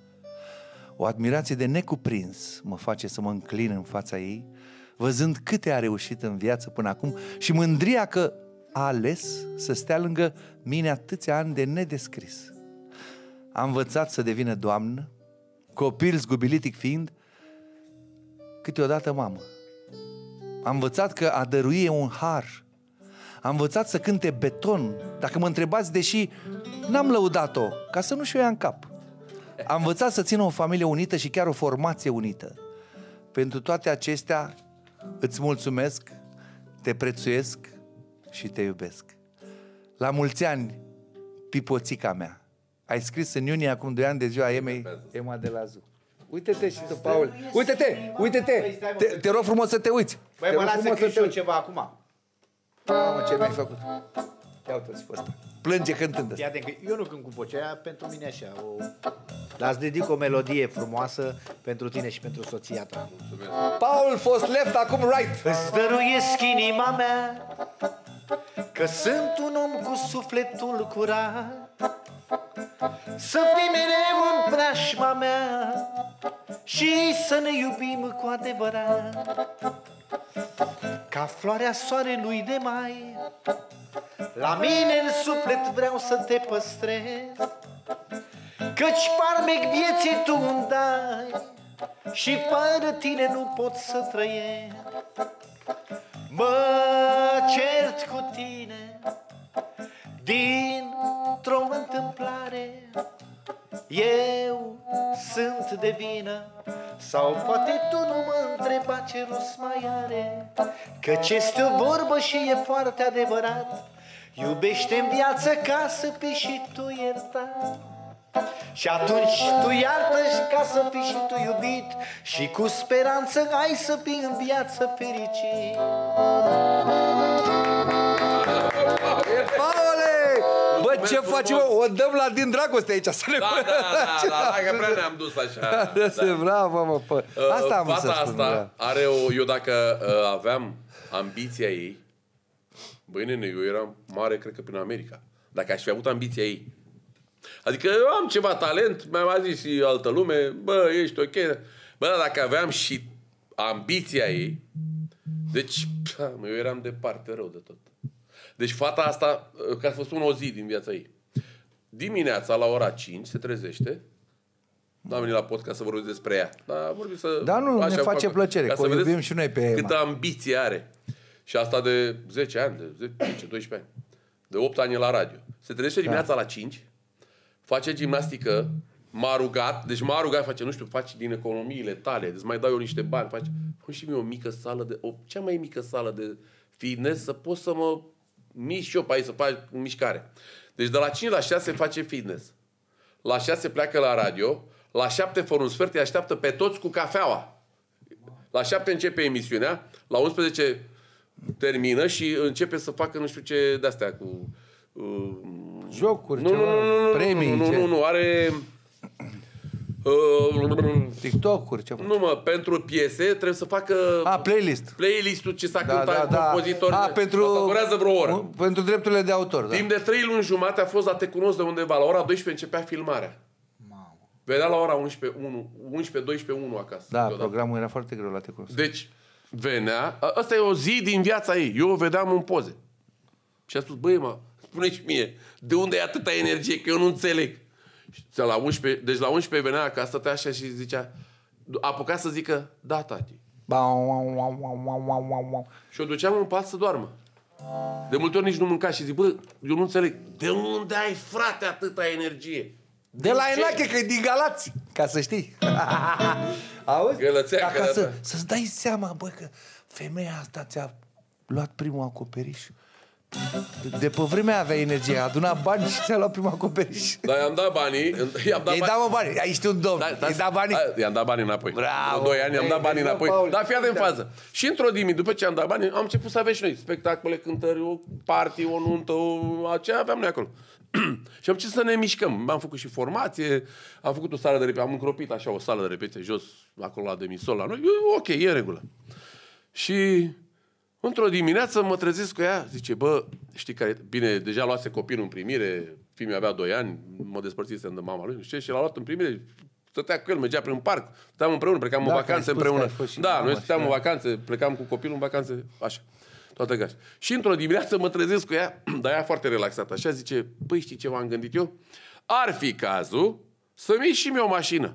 O admirație de necuprins mă face să mă înclin în fața ei, văzând câte a reușit în viață până acum și mândria că a ales să stea lângă mine atâția ani de nedescris. A învățat să devină doamnă, copil zgubilitic fiind, câteodată mamă. A învățat că a dărui e un har. A învățat să cânte beton. Dacă mă întrebați, deși n-am lăudat-o, ca să nu-și o ia în cap. A învățat să țină o familie unită și chiar o formație unită. Pentru toate acestea îți mulțumesc, te prețuiesc și te iubesc. La mulți ani, pipoțica mea. Ai scris în iunie, acum 2 ani de ziua Emei, Ema de la Zoo. Uite-te și tu, Paul. Uite-te! Te rog frumos să te uiți. Băi, mă las să cânt și eu ceva acum. Mamă, ce mi-ai făcut? Ia uite-ți pe ăsta. Plânge cântând ăsta. Eu nu cânt cu vocea aia, pentru mine așa. Dar îți dedic o melodie frumoasă pentru tine și pentru soția ta. Paul fost left, acum right. Îți dăruiesc inima mea, că sunt un om cu sufletul curat. Să fii mereu în preajma mea și să ne iubim cu adevărat. Ca floarea soarelui de mai, la mine în suflet vreau să te păstrez, căci farmec vieții tu îmi dai și fără tine nu pot să trăiesc. Mă cert cu tine dintr-o întâmplare, eu sunt de vină, sau poate tu nu mă întreba ce rost mai are, căci este o vorbă și e foarte adevărat. Iubește în viață ca să fii și tu iertat. Și atunci tu iartă-și ca să fii și tu iubit și cu speranță ai să fii în viață fericit. Paule! Bă, ce facem? O dăm la din dragoste aici să ne... Da, că prea ne-am dus așa. Bravo, mă, pă. Asta am să spun. Asta are eu dacă aveam ambiția ei, băi nene, eu eram mare, cred că prin America. Dacă aș fi avut ambiția ei. Adică eu am ceva talent, mi-a mai zis și altă lume, bă, ești ok. Bă, dar dacă aveam și ambiția ei, deci eu eram departe rău de tot. Deci fata asta, ca să vă spun o zi din viața ei. Dimineața la ora 5 se trezește. N-am venit la podcast să vorbim despre ea. Dar vorbim să... Da, nu, ne face plăcere, că o iubim și noi pe Emma. Câtă ambiție are. Și asta de 10 ani, de 10-12 ani. De 8 ani la radio. Se trezește dimineața la 5, face gimnastică, m-a rugat, face, nu știu, faci din economiile tale, deci mai dau eu niște bani, faci, pun și mie o mică sală cea mai mică sală de fitness, să pot să mă mișc și eu pe aici, să fac mișcare. Deci de la 5 la 6 face fitness. La 6 pleacă la radio, la 7 fără un sfert îi așteaptă pe toți cu cafeaua. La 7 începe emisiunea, la 11 termină și începe să facă nu știu ce de-astea cu... Jocuri, premii. Nu, are... TikTok-uri, ceva. Nu, mă, pentru piese trebuie să facă... Playlist. Playlist-ul ce s-a cântat compozitor. Pentru... Asta durează vreo oră. Pentru drepturile de autor, da. Timp de 3 luni jumate a fost la Te Cunosc de undeva. La ora 12 începea filmarea. Vedea la ora 11-12 acasă. Da, programul era foarte greu la Te Cunosc. Deci, venea... Asta e o zi din viața ei. Eu o vedeam în poze. Și a spus, băi, mă, spune-și mie, de unde e atâta energie, că eu nu înțeleg. La 11, deci la 11 venea acasă, stătea așa și zicea, apuca să zică, da, tati. Și o duceam în pat să doarmă. De multe ori nici nu mânca și zic, bă, eu nu înțeleg, de unde ai, frate, atâta energie? De la Enache, că e din Galați, ca să știi. Auzi? Dacă să-ți dai seama, bă, că femeia asta ți-a luat primul acoperiș. De pe vremea avea energie, a adunat bani și ți-a luat primul acoperiș. Da, i-am dat banii. I-ai dat banii, ești un domn. I-ai dat banii. I-am dat banii înapoi. Bravo. 2 ani i-am dat banii înapoi. Dar fii atent în fază. Și într-o dimineață, după ce am dat banii, am început să avem și noi spectacole, cântări, o party, o nuntă, aceea aveam noi acolo. Și am început să ne mișcăm. Am făcut și formație, am făcut o sală de repetiție, am încropit așa o sală de repetiție jos, acolo la demisol la noi. Ok, e în regulă. Și într-o dimineață mă trezesc cu ea, zice, bă, știi care... Bine, deja luase copilul în primire, fiul meu avea 2 ani, mă despărțisem de mama lui, nu știu, și l-a luat în primire, stătea cu el, mergea prin parc, stăteam împreună, plecam în vacanțe împreună. Da, noi stăteam în vacanțe, plecam cu copilul în vacanțe, așa, toată gașa. Și într-o dimineață mă trezesc cu ea, dar ea foarte relaxată, așa, zice, păi știi ce m-am gândit eu? Ar fi cazul să-mi iei și mie o mașină.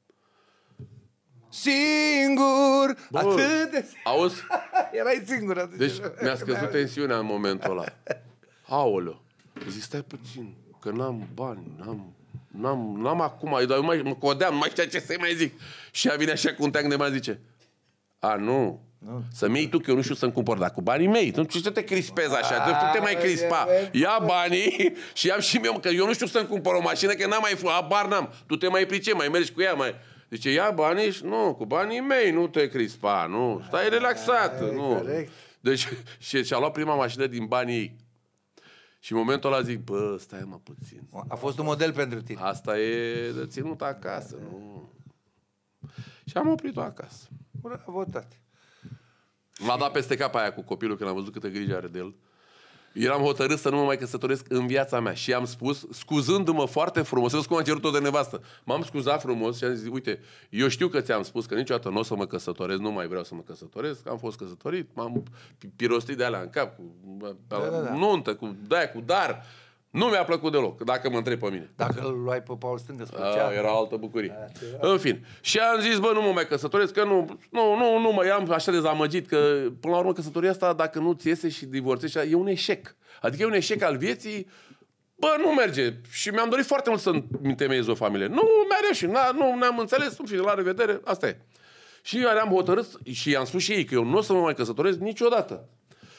Singur, bă, atât de... Auzi? Erai singur atunci. Deci mi-a scăzut tensiunea în momentul ăla. Aoleu. Zic, stai puțin, că n-am bani, n-am acum, dar eu mă codeam, nu mai știa ce să-i mai zic. Și ea vine așa cu un teanc de mani, zice, nu. Să-mi iei tu, că eu nu știu să-mi cumpăr, dar cu banii mei. Nu știu să te crispezi așa, nu te mai crispa. Ia banii și ia și mie, că eu nu știu să-mi cumpăr o mașină, că n-am mai habar n-am. Tu te mai pricepi, mai mergi cu ea, mai... Zice, ia banii și nu, cu banii mei, nu te crispa, nu, stai relaxat, nu. Corect. Deci, și-a luat prima mașină din banii ei. Și în momentul ăla zic, bă, stai mă puțin. A fost un model pentru tine. Asta e de ținut acasă, nu. Și am oprit-o acasă. Bravo, tati. M-a dat peste cap aia cu copilul, când am văzut câtă grijă are de el. Eram hotărât să nu mă mai căsătoresc în viața mea. Și am spus, scuzându-mă foarte frumos, vezi cum am cerut-o de nevastă. M-am scuzat frumos și am zis, uite, eu știu că ți-am spus că niciodată nu o să mă căsătoresc, nu mai vreau să mă căsătoresc, am fost căsătorit, m-am pirostit de alea în cap, cu nuntă, cu dar. Nu mi-a plăcut deloc, dacă mă întreb pe mine. Dacă îl luai pe Paul Stângă, era altă bucurie. În fine. Și am zis, bă, nu mă mai căsătoresc, că nu mă am așa dezamăgit, că până la urmă căsătoria asta, dacă nu ți iese și divorțești, e un eșec. Adică e un eșec al vieții, bă, nu merge. Și mi-am dorit foarte mult să-mi întemeiez o familie. Nu mi-a reușit, nu ne-am înțeles, în fine, la revedere, asta e. Și eu am hotărât și i-am spus și ei că eu nu o să mă mai căsătoresc niciodată.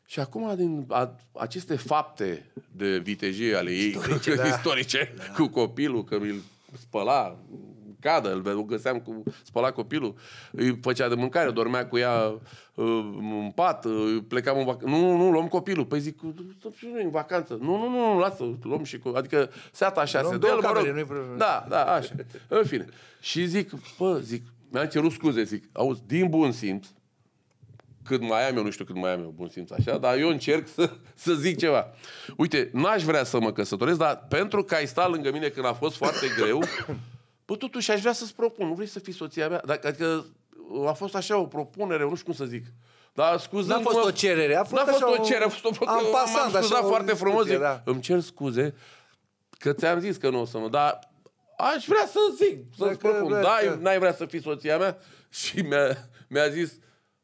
Și acum, din aceste fapte de vitejie ale ei, istorice, cu copilul, că îl spăla, cadă, îl găseam cu spăla copilul, îi făcea de mâncare, dormea cu ea în pat, plecam în vacanță. Nu, luăm copilul. Păi zic, în vacanță. Nu, lasă, luăm și adică seata așa se dă, mă rog. Da, așa. În fine. Și zic, mi-am cerut scuze, zic, auzi, din bun simț, cât mai am eu, nu știu cât mai am eu bun simț așa, dar eu încerc să zic ceva. Uite, n-aș vrea să mă căsătoresc, dar pentru că ai stat lângă mine când a fost foarte greu, totuși aș vrea să-ți propun, nu vrei să fii soția mea? Adică a fost așa o propunere, nu știu cum să zic. Dar scuză-mă... N-a fost o cerere, a fost o cerere, m-am scuzat foarte frumos, zic, îmi cer scuze că ți-am zis că nu o să mă, dar aș vrea să zic, să-ți propun. Da, n-ai vrea să fii soția mea? Și mi-a zis,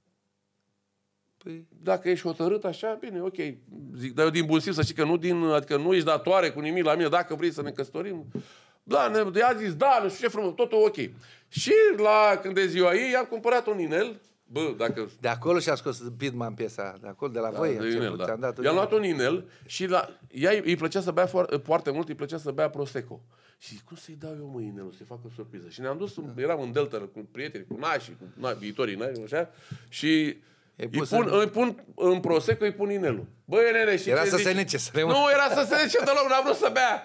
păi, dacă ești hotărât așa, bine, ok. Zic, dar eu din bun simț să știi că adică nu ești datoare cu nimic la mine, dacă vrei să ne căsătorim. Da, a zis, da, nu știu ce frumos, totul ok. Și când e ziua ei, i-am cumpărat un inel. Bă, dacă... De acolo și-a scos Bidman piesa, de acolo, de la voi. De inel, da. I-am luat un inel și ea îi plăcea să bea foarte mult, îi plăcea să bea Prosecco. Și zic, cum să-i dau eu, mă, inelul, să-i fac o surpriză? Și ne-am dus, eram în Delta cu prieteni, cu nașii, cu viitorii nași, așa, și... Îi pun în Prosecco, îi pun inelul. Băi, nene, și era ce să zici? se nece. Nu, era să se nece deloc, n-a vrut să bea.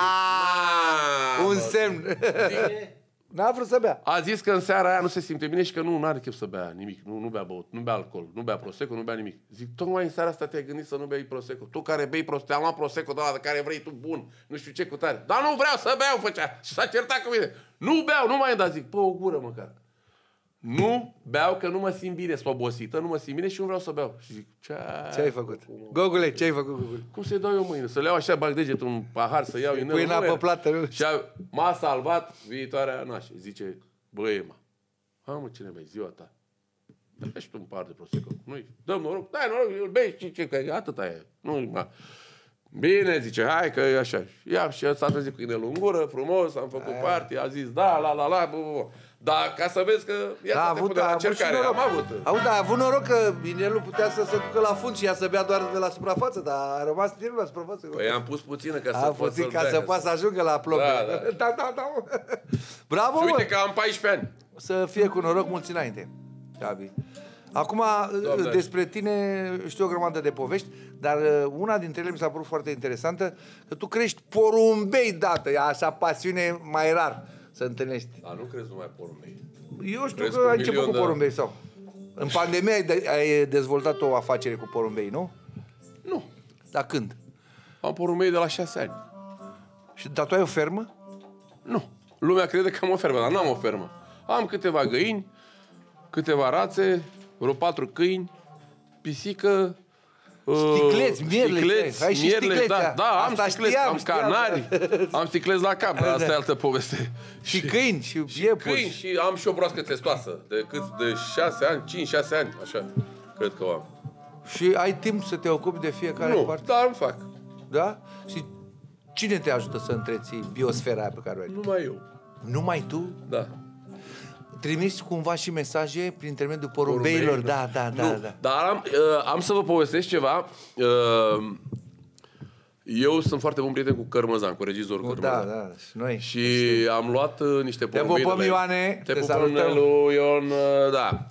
Un semn. N-a vrut să bea. A zis că în seara aia nu se simte bine și că nu are chef să bea nimic. Nu bea băut, nu bea alcool, nu bea Prosecco, nu bea nimic. Zic, tocmai în seara asta te-ai gândit să nu bei Prosecco. Tu care bei Prosecco, te-am luat Prosecco de ăla de care vrei tu bun, nu știu ce cu tare. Dar nu vreau să beau, făcea. Și s-a certat cu mine. Nu beau, nu mai da, zic, pă, o gură măcar. Nu beau că nu mă simt bine, sunt obosită, nu mă simt bine și nu vreau să beau. Și zic, ce ai făcut? Gogule, ce ai făcut, Gogule? Cum să-i dau eu mâine? Să le iau așa, bag degetul în pahar, să iau inelul. Pui în apă plată, nu? Și m-a salvat viitoarea nașă. Zice, bă, Ema, mă, cine bei, ziua ta. Dă și tu un par de Prosecco. Nu-i, dăm noroc, dai noroc, îl bei și ce, că atâta e. Bine, zice, hai că e așa. Ia și s-a trezit cu inelul în gură, frumos, am făcut party, a zis, da, dar ca să vezi că ea te pune la încercare, am avut. Auzi, dar a avut noroc că inelul putea să se ducă la fund și ea să bea doar de la suprafață, dar a rămas inelul la suprafață. Păi am pus puțină ca să poată să ajungă la plombe. Da. Bravo, și uite că am 14 ani. Să fie cu noroc mulți înainte, Gabi. Acum, despre tine știu o grămadă de povești, dar una dintre ele mi s-a părut foarte interesantă, că tu crești porumbei dată, e așa pasiune mai rar să întâlnești. Dar nu crezi numai porumbei. Eu știu că ai început cu porumbei, sau? În pandemie ai dezvoltat o afacere cu porumbei, nu? Nu. Dar când? Am porumbei de la 6 ani. Dar tu ai o fermă? Nu. Lumea crede că am o fermă, dar n-am o fermă. Am câteva găini, câteva rațe, vreo 4 câini, pisică, sticleți, mierleți. Ai și sticleți, da, am sticleți, am canari, am sticleți la cap, asta e altă poveste. Și câini, și iepuri. Câini și am și o broască testoasă, de 6 ani, 5-6 ani, așa, cred că o am. Și ai timp să te ocupi de fiecare parte? Nu, dar îmi fac. Da? Și cine te ajută să întreții biosfera aia pe care o ai? Numai eu. Numai tu? Da. Trimiți cumva și mesaje prin intermediul porumbeilor? Da. Dar am să vă povestesc ceva. Eu sunt foarte bun prieten cu Cărmăzan, cu regizorul Cărmăzan. Da, și noi. Și am luat niște porumbei. Te pupăm, Ioane, te salutăm. Lui Ion, da.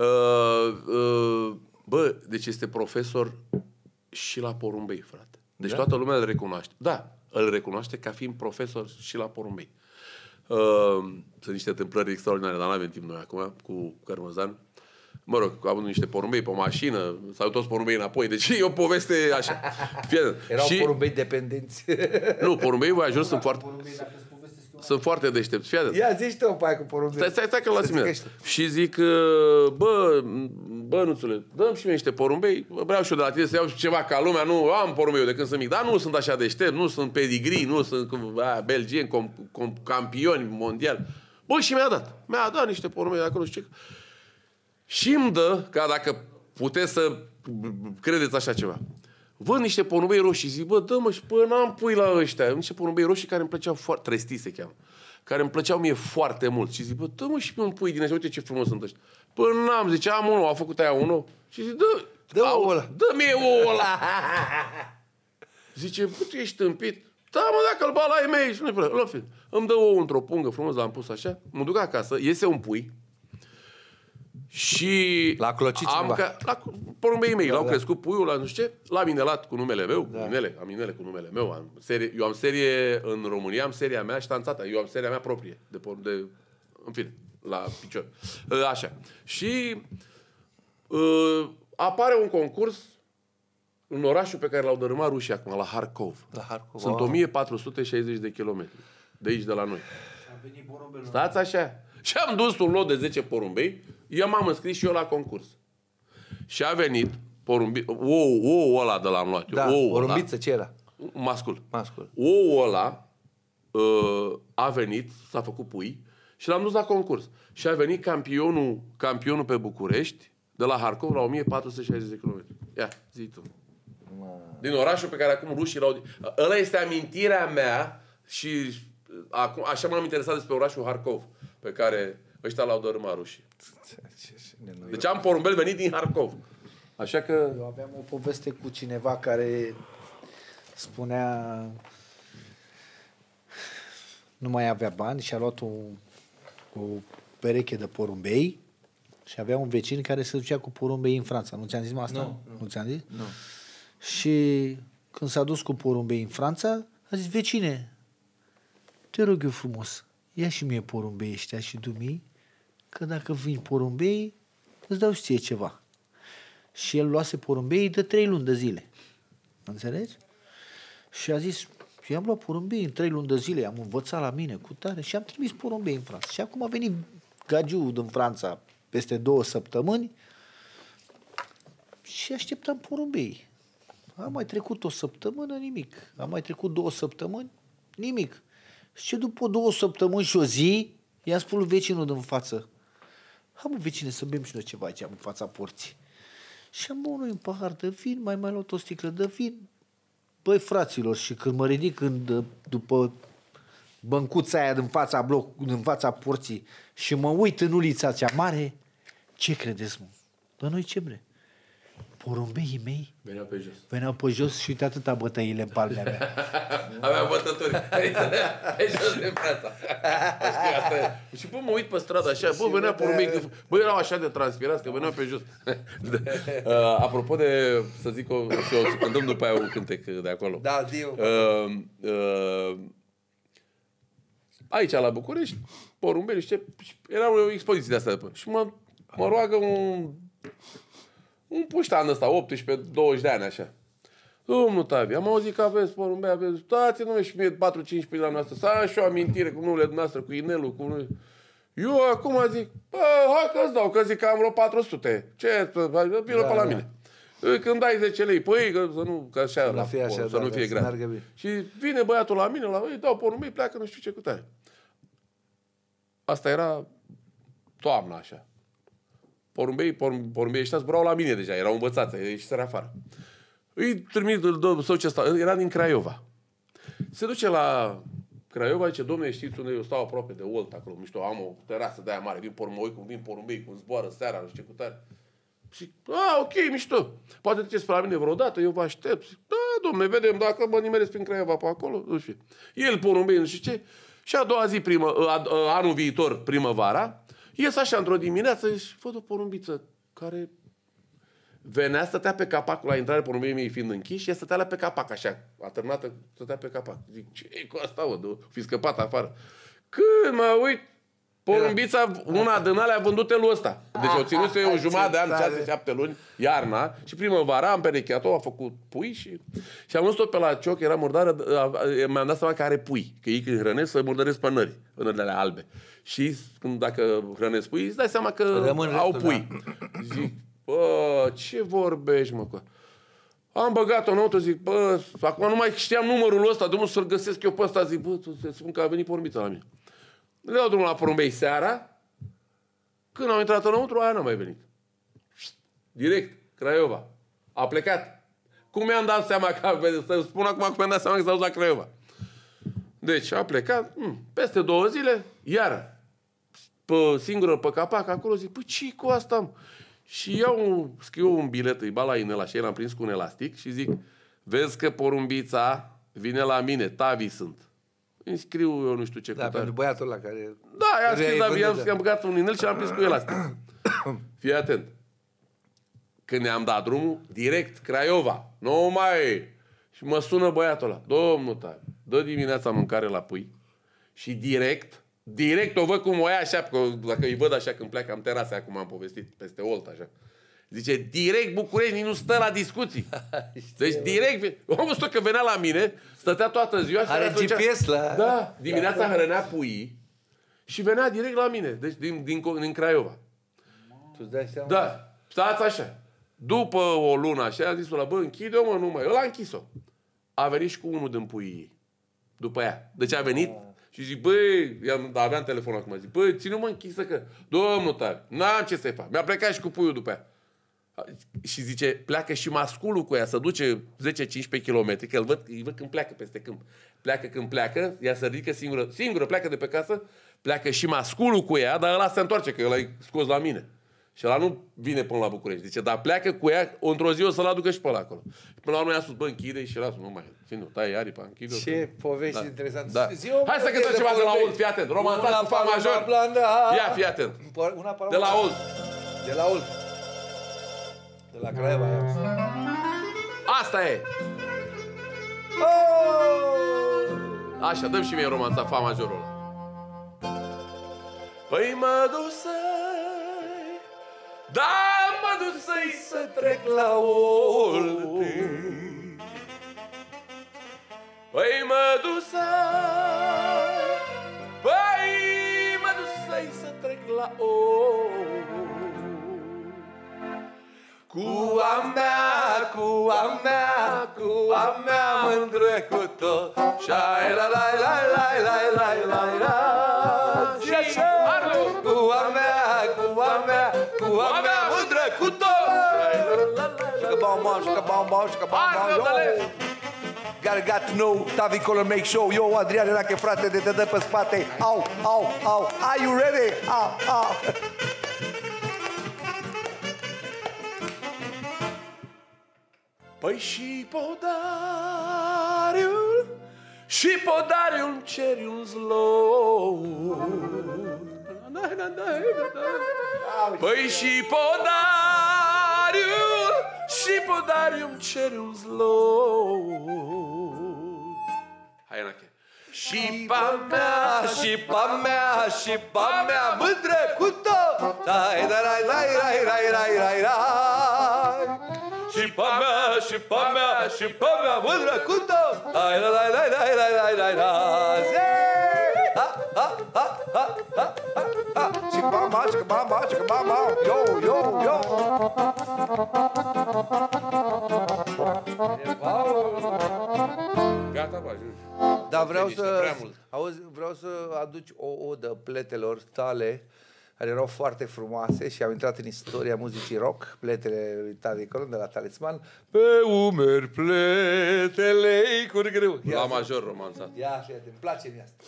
Bă, deci este profesor și la porumbei, frate. Deci toată lumea îl recunoaște. Da, îl recunoaște ca fiind profesor și la porumbei. Sunt niște întâmplări extraordinare, dar nu avem timp noi acum cu Cărmăzan. Mă rog, având niște porumbei pe o mașină, s-au toți porumbei înapoi, deci e o poveste așa. Erau porumbei dependenți. Nu, porumbei voiajori sunt foarte deștepți. Ia zici tu pe aia cu porumbei. Stai că l-ați mine. Și zic, bă, Nuțule, dăm și mie niște porumbei, vreau și eu de la tine să iau ceva ca lumea, nu am porumbei eu de când sunt mic, dar nu sunt așa deștept, nu sunt pedigree, nu sunt belgieni, campioni mondiali. Bă, și mi-a dat niște porumbei de acolo, știu ce. Și îmi dă, ca dacă puteți să credeți așa ceva. Văd niște porumbei roșii, zic, bă, dă-mă și până am pui la ăștia. Niște porumbei roșii care îmi plăceau foarte, Tresti se cheamă, care îmi plăceau mie foarte mult. Și zic, bă, dă-mă și pe un pui din ăștia, uite ce frumos sunt ăștia. Până n-am, zice, am unul, a făcut aia unul. Și zic, dă, Dă ouă ăla. Dă-mi ouă ăla. Zice, bă, tu ești tâmpit? Da, mă, dacă îl bat la ei mei și nu-i prea. Îmi dă ouă într-o pungă frumos, l-am pus așa, mă duc acasă, iese un pui și... L-a clocit cineva. La porumbeii mei, l-au crescut puiul, la nu știu ce, l-am inelat cu numele meu, am inele cu numele meu, eu am serie în România, am seria mea ștanțată, eu am seria mea proprie, în fine, la picior. Așa. Și apare un concurs în orașul pe care l-au dărâmat rușii acum, la Harkov. Sunt 1460 de kilometri de aici, de la noi. Stați așa. Și am dus un lot de 10 porumbei, eu m-am înscris și eu la concurs. Și a venit ouă ăla de l-am luat eu. Da, porumbiță, ce era? Mascul. Mascul. Ouă ăla a venit, s-a făcut pui și l-am dus la concurs. Și a venit campionul pe București, de la Harkov la 1460 de kilometri. Ia, zi tu. Din orașul pe care acum rușii l-au... Ăla este amintirea mea și acum, așa m-am interesat despre orașul Harkov, pe care ăștia l-au dărâmat rușii. Deci am porumbel venit din Harkov. Așa că... Eu aveam o poveste cu cineva care spunea nu mai avea bani și a luat o pereche de porumbei și avea un vecin care se ducea cu porumbei în Franța. Nu ți-am zis asta? Nu ți-am zis? Nu. Și când s-a dus cu porumbei în Franța, a zis, vecine, te rog eu frumos, ia și mie porumbei ăștia și dumii, că dacă vin porumbei, îți dau și ție ceva. Și el luase porumbei de 3 luni de zile. Înțelegi? Și a zis, eu am luat porumbei în 3 luni de zile, am învățat la mine cu tare și am trimis porumbei în Franța. Și acum a venit gagiul din Franța peste 2 săptămâni și așteptam porumbei. A mai trecut 1 săptămână, nimic. A mai trecut 2 săptămâni, nimic. Și după 2 săptămâni și o zi, i-am spus lui vecinul din față, hai mă, vecine, să bem și noi ceva aici, în fața porții. Și am băut noi un pahar de vin, mai luat o sticlă de vin. Băi, fraților, și când mă ridic după băncuța aia din fața porții și mă uit în ulița cea mare, ce credeți, mă? Dar noi ce bre? Porumbeii mei veneau pe jos și uite atâta bătăile în palmea mea. Aveam bătături pe jos de Franța. Și bă, mă uit pe stradă așa, bă, venea porumbei, bă, erau așa de transpirați că veneau pe jos. Apropo de, să zic, o cântăm după aia un cântec de acolo. Da, Dio. Aici, la București, porumbei, știi, era o expoziție de asta. Și mă roagă un puștan ăsta, 18-20 de ani, așa. Domnul Tavi, am auzit că aveți porumbei, aveți... Dați-mi și mie 4-5 pe la noastră, să am și o amintire cu numele dumneavoastră, cu inelul, cu... Eu acum zic, bă, hai că-ți dau, că zic că am vreo 400. Ce? Vină pe la mine. Când dai 10 lei, păi, că așa, să nu fie grea. Și vine băiatul la mine, îi dau porumbei, pleacă, nu știu ce cu tare. Asta era toamna, așa. Porumbei ăștia zburau la mine deja, erau învățați, ieșiseră afară. Îi trimit soțul ăsta, era din Craiova. Se duce la Craiova, zice, dom'le, știți unde eu stau aproape de Olt acolo, nu știu, am o terasă de aia mare, vin porumbei, cum zboară seara, nu știu ce cu tare. Și, ok, mișto, poate treceți pe la mine vreodată, eu vă aștept. Zic, da, dom'le, vedem, dacă mă nimeresc prin Craiova pe acolo, nu știu. El porumbei, nu știu ce, și a doua zi, anul viitor, primăvara, ies așa într-o dimineață și văd o porumbiță care venea, stătea pe capacul la intrare, porumbeii mei fiind închiși, ea stătea pe capac așa, atârnată, stătea pe capac. Zic, ce-i cu asta, mă? Fi scăpat afară. Când mă uit, porumbița, una din alea vândute lui ăsta. Deci o ținuse eu o jumătate de an, 6-7 luni, iarna, și primăvara am perecheat-o, a făcut pui și am văzut tot pe la cioc, era murdară, mi-am dat seama că are pui, că ei când hrănesc să murdăresc pănările alea albe. Și dacă hrănesc pui, îți dai seama că au pui. Da. Zic, bă, ce vorbești, mă? Am băgat-o înăuntru, zic, bă, acum nu mai știam numărul ăsta, drumul să-l găsesc eu pe ăsta, zic, bă, tu spun că a venit porumbița la mine. Le dau drumul la porumbei seara, când au intrat înăuntru, aia n-a mai venit. Direct, Craiova. A plecat. Cum mi-am dat seama că, să spun acum cum mi-am dat seama că s-a dus la Craiova. Deci a plecat, peste 2 zile, iar singură pe capac, acolo zic, păi ce cu asta? Și scriu un bilet, îi bat la inel, și el am prins cu un elastic și zic, vezi că porumbița vine la mine, tavi sunt. Îmi scriu eu nu știu ce Da, pentru băiatul ăla care... Da, i-am scris, am băgat un inel și l-am prins cu elastic. Fii atent. Când ne-am dat drumul, direct Craiova. Nu mai... Și mă sună băiatul ăla. Domnul Tavi, dă dimineața mâncare la pui și direct o văd cum o ia așa, că dacă îi văd așa când pleacă, am terase acum, am povestit, peste Olt, așa. Zice, direct București, nici nu stă la discuții. Deci direct, am văzut că venea la mine, stătea toată ziua și are GPS la... Da, dimineața hrănea puii și venea direct la mine, deci din Craiova. Tu-ți dai seama? Da, stați așa. După o lună așa, a zis-o la, bă, închide-o, mă, numai. Ăla a închis-o. A venit și cu unul din puii ei. După ea. Deci a venit și zic, băi, aveam telefonul acum, zic, băi, ține-mă închisă că, domnul Tavi, n-am ce să-i fac. Mi-a plecat și cu puiul după ea. Și zice, pleacă și masculul cu ea, să duce 10-15 km, că îi văd când pleacă peste câmp. Pleacă când pleacă, ea se ridică singură pleacă de pe casă, pleacă și masculul cu ea, dar ăla se întoarce, că ăla e scos la mine. Și ăla nu vine până la București. Zice, dar pleacă cu ea, într-o zi o să-l aducă și pe ăla acolo. Până la urmă i-a spus, bă, închide și lasă, nu mai, nu, tai aripa, închide-o. Ce povești interesante. Da. Hai să cântăm ceva de la Olt, fii atent. Romanțat cu fa major. Ia, fii atent. De la Olt. De la Olt. De la Craiova. Asta e. Așa, dăm și mie romanța fa majorul ăla. Păi mă duc să-i, da, mă duc să trec la Olt. Păi mă duc să-i, păi mă duc să trec la Olt. Cu a mea mândră cu tot. Și-ai la la la la la la la la. Și așa, cu a mea mândră cu tot. Șucă bam, șucă bam, șucă bam, Got to know, Tavi Color Make Show. Yo, Adrian Enache, frate, de te dă pe spate. Au, au, au, are you ready? Au, au. Păi și podariul ceri un zlou. Păi și podariul ceri un zlou. Hai, Enache. Și pa mea mândră cu tot. Dai, și pa mea mândră cu tot. Dai, Și bam, yo. Gata, bă, ajungi. Dar vreau să aduci o odă pletelor tale, care erau foarte frumoase și au intrat în istoria muzicii rock, pletele lui Tavi Color de la Talisman. Pe umeri pletele-i cu greu. La major romanțat. Ia, fii atent, îmi place mie asta.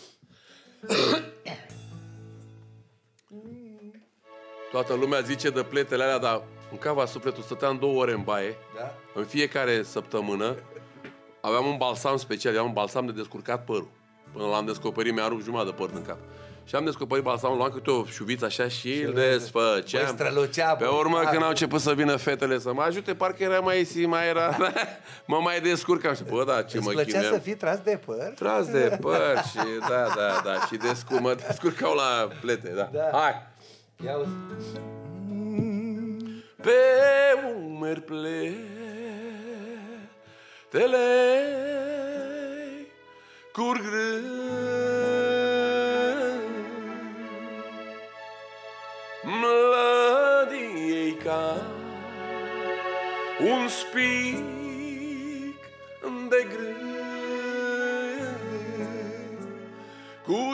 Toată lumea zice de pletele alea, dar în cava sufletul stăteam 2 ore în baie. Da? În fiecare săptămână aveam un balsam special, aveam un balsam de descurcat părul. Până l-am descoperit, mi-a rupt jumătate de păr în cap. Și am descoperit balsamul, luam câte o șuviță așa și îl desfăceam. Pe urmă, când au început să vină fetele să mă ajute, parcă era mă mai descurcam. Și, bă, da, ce mă chinuiam. Îți plăcea să fii tras de păr? Tras de păr și da. Și mă descurcau la plete, da. Hai! Ia uzi. Pe umeri pletele curg mlădiei ca un spic de grâu cu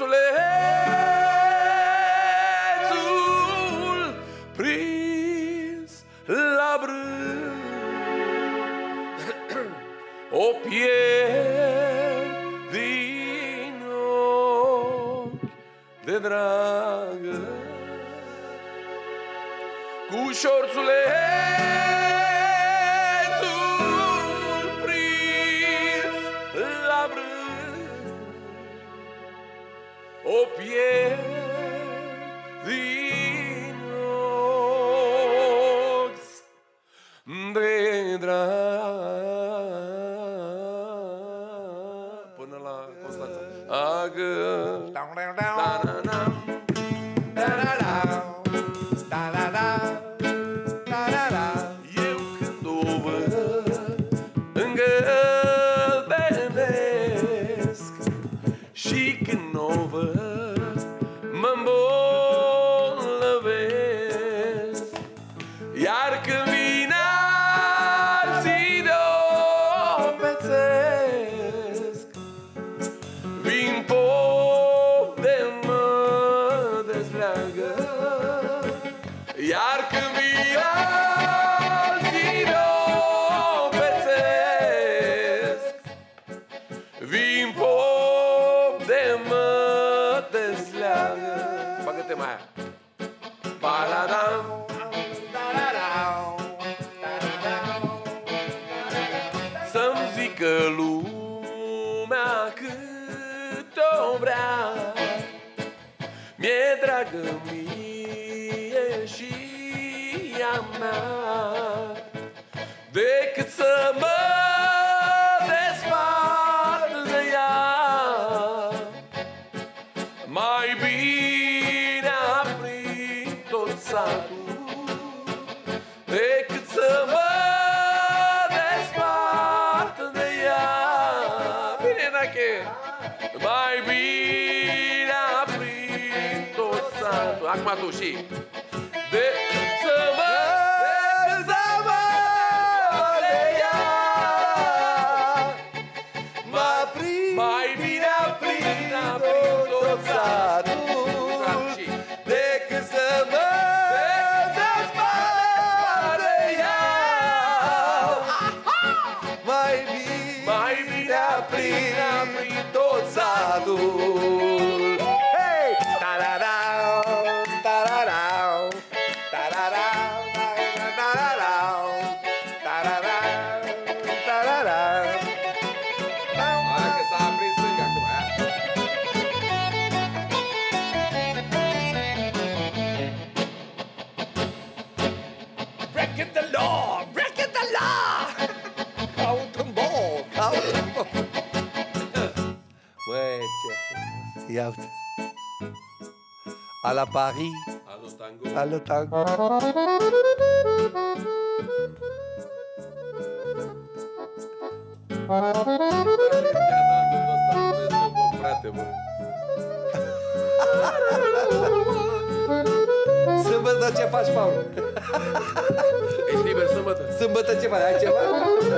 șorțulețul prins la brâu. O pierd din ochi de dragă cu șorțulețul prins la brând, o pierd din ochi de drag. Până la Constanța. Agă. Eu când o văd îngălbenesc și când o văd mă îmbolnăvesc. Iar când vine alții de-o pețesc, vin pop de mă dezleagă. Iar când vine alții de-o pețesc, vin pop de mă dezleagă. Bagă-te mai aia. Paradam. Să-mi zică lumea cât o vrea, mi-e dragă mie și ea mea, decât să mă despart de ea. Mai bine aprin tot satul, decât să mă despart de ea. Bine, Nache! Mai bine aprin tot satul. Acum tu și decât să mă de ea. Mai bine aprin tot satul, decât să mă despart de ea. Mai bine aprin tot satul. Hey! Ta-da-dau, ta-da-dau, ta-da-dau, ta-da-dau, ta-da-dau, ta-da-dau. Hai că s-a aprins stânga acum, aia. Breaking the law, breaking the law. Caut-un bol, caut-un bol. Băi, ce frumos. Ia uite. A la Paris, Alo tango. a la tango. Frate, bă. Sâmbătă ce faci, Paul? Ești liber sâmbătă? Sâmbătă ce faci? Ai ceva?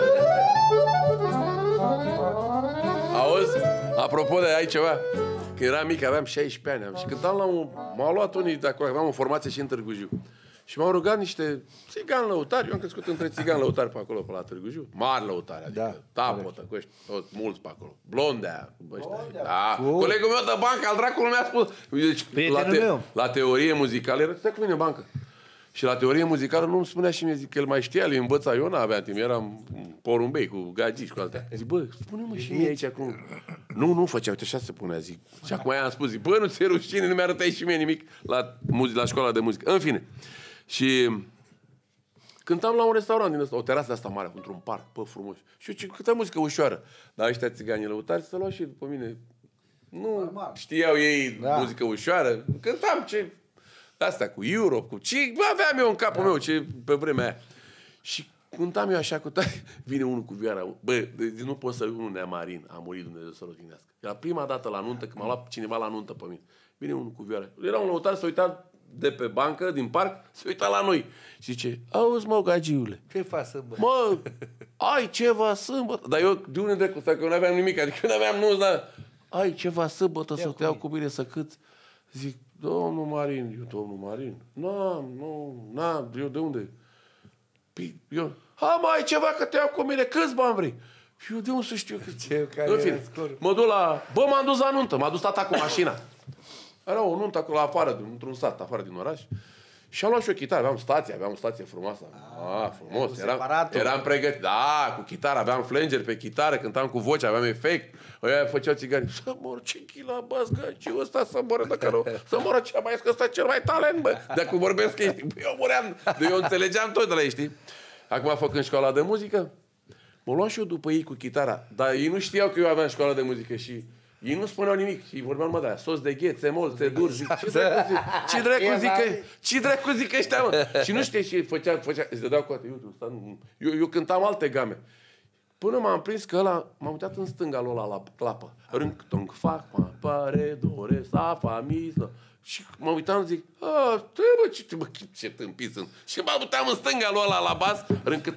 Auzi, apropo de ai ceva, când eram mic, aveam 16 ani și cântam la un... M-au luat unii de acolo, aveam o formație și în Târgu Jiu. Și m-au rugat niște țigani lăutari. Eu am crescut între țigani lăutari pe acolo, pe la Târgu Jiu. Mari lăutari, adică tapotă, cu ăștia, tot mulți pe acolo. Blondea, ăștia. Da. Colegul meu de bancă, al dracului mi-a spus. Deci, la teorie muzicală, era cu mine în bancă. Și la teorie muzicală nu-mi spunea și mie, zic că el mai știa, el învăța, eu n-aveam timp, eram porumbei cu gagii și cu altea. Zic, bă, spune-mă și mie aici acum. Nu făcea, uite, așa se punea, zic. Și acum i-am spus, zic, bă, nu ți-e rușine, nu mi-arătai și mie nimic la școala de muzică. În fine. Și cântam la un restaurant din ăsta, o terasă asta mare, într-un parc, bă, frumos. Și eu câtă muzică ușoară. Dar ăștia țiganii lăutari să luau și după mine. Nu știau ei muzică ușoară. Cântam ce... Asta cu Europe, cu ce aveam eu în capul meu, ce pe vremea aia. Și cântam eu așa cu tare, vine unul cu vioara. Bă, nu pot să unul neamarin, a murit Dumnezeu să-l odihnească. Era prima dată la nuntă, când m-a luat cineva la nuntă pe mine. Vine unul cu vioara. Era un lăutar, se uita de pe bancă, din parc, se uita la noi. Și zice, auzi, mă, gagiule. Ce faci sâmbătă? Mă, ai ceva sâmbătă? Dar eu, de unde de că eu nu aveam nimic, adică eu nu aveam nunți, dar... Ai ceva sâmbătă să te iau cu mine să câți? Zic, domnul Marin, eu, domnul Marin, n-am, eu de unde? Păi, eu, mai ai ceva că te iau cu mine, câți bani vrei? Și eu de unde să știu că... În fine, mă duc la... Bă, m-am dus la nuntă, m-a dus tata cu mașina. Era o nuntă acolo afară, într-un sat, afară din oraș. Și am luat și o chitară, aveam o stație frumoasă. Frumos, eram pregătit. Da, cu chitară, aveam flangeri pe chitară, cântam cu voce, aveam efect. Ăia făceau țigani. Să mor, ce chila, bă, zgăciu ăsta să moră de cărău. Să moră ce mai că ăsta cel mai talent, bă. Dacă vorbesc ei, știi, eu muream, eu înțelegeam tot de la ei, știi? Acum făcând școala de muzică, mă luam și eu după ei cu chitara. Dar ei nu știau că eu aveam școala de muzică și ei nu spuneau nimic. Și vorbeam numai de aia. Sos de ghet, țemol, țedur. Zic, ce dracu zic ăștia, mă? Și nu știi, și făcea, îți dădeau cu toate. Eu cântam alte game. Până m-am prins că ăla, m-am uitat în stânga lui ăla la clapă. Rânc, tonc, fac, mă, pare, dore, sa, famiză. Și mă uitam, zic, ce tâmpit sunt. Și mă uitam în stânga lui ăla la bas, râncât.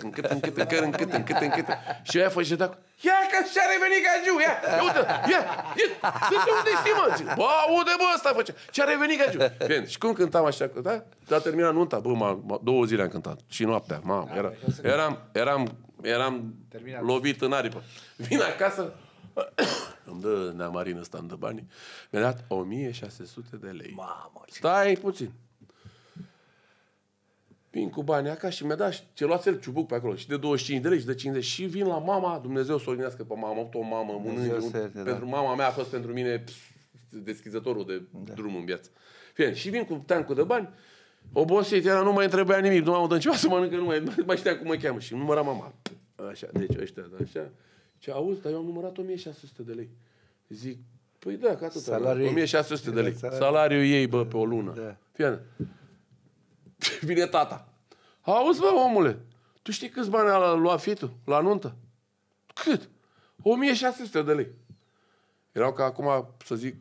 Și aia făcea de ia că și-a revenit Gagiu, ia, uite, să unde știi, mă? Zic, bă, unde, bă, ăsta făcea? Și-a revenit Gagiu. Bine, și cum cântam așa, da? S-a terminat nunta, bă, 2 zile am cântat. Și noaptea, mamă, eram lovit în aripă. Vin acasă, îmi dă Neamarin ăsta, îmi dă banii. Mi-a dat 1600 de lei. Mamă, stai puțin. Vin cu banii acasă și mi-a dat, ce luați el ciubuc pe acolo, și de 25 de lei, și de 50. Și vin la mama, Dumnezeu să o linească pe mama, am avut o mamă, pentru mama mea a fost pentru mine deschizătorul de drum în viață. Fine, și vin cu tancul de bani, obosit, era, nu mai întrebea nimic, nu m-am dat ceva să mănâncă, nu mai știam cum mă cheamă. Și număra mama. Așa, deci ăștia, așa. Ce auzi, dar eu am numărat 1600 de lei. Zic, păi da, că atât. 1600 de lei. Salariul ei, bă, pe o lună. Da. Fiană. Vine tata. Auzi, bă, omule, tu știi câți bani a luat fitul la nuntă? Cât? 1600 de lei. Erau ca acum, să zic,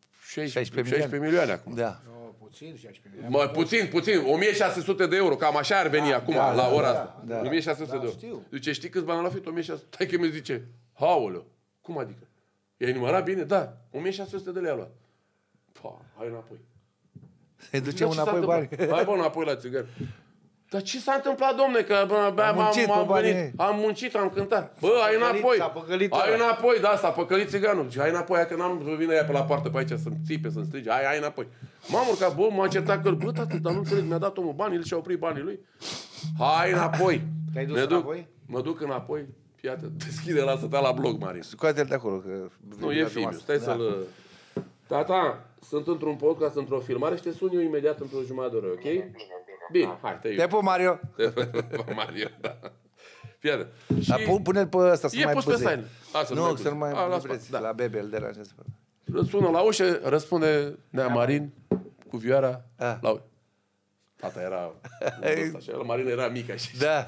16 milioane acum. Da. Puțin, 16 milioane. Puțin, 1600 de euro, cam așa ar veni acum, la ora asta. 1600 de euro. Știu. Zice, știi câți bani a luat fitul? 1600. Hai că mi zice, haoleu, cum adică? I-ai numărat bine? Da, 1600 de lei a luat. Hai înapoi. Să-i ducem înapoi bani. Hai, bă, înapoi la țigară. Dar ce s-a întâmplat, domne? Că am muncit, am cântat. Bă, hai înapoi. Hai înapoi, da, s-a păcălit țiganul. Hai înapoi, hai că n-am vine ea pe la poartă pe aici să-mi țipe, să-mi strige. Hai înapoi. M-am urcat, bă, m-a certat că, bă, tată, dar nu înțeleg, mi-a dat omul banii, el și-a oprit banii lui. Hai înapoi. Te-ai dus înapoi? Mă duc înapoi. Iată, deschide, lasă-te la blog, Marin. Scoate-l de acolo, că... Nu, e film. Stai să-l... Tata, sunt într-un podcast, într-o filmare și te sun eu imediat într-o jumătate de oră, ok? Bine, hai, te iubim. Te pup, Mario. Te pup, Mario, da. Fiată. Dar pune-l pe ăsta să mai băzei. Nu, să nu mai băzeți. La bebe îl deranjează. Sună la ușă, răspunde Neamarin cu vioara. Tata era... Marin era mic așa. Da.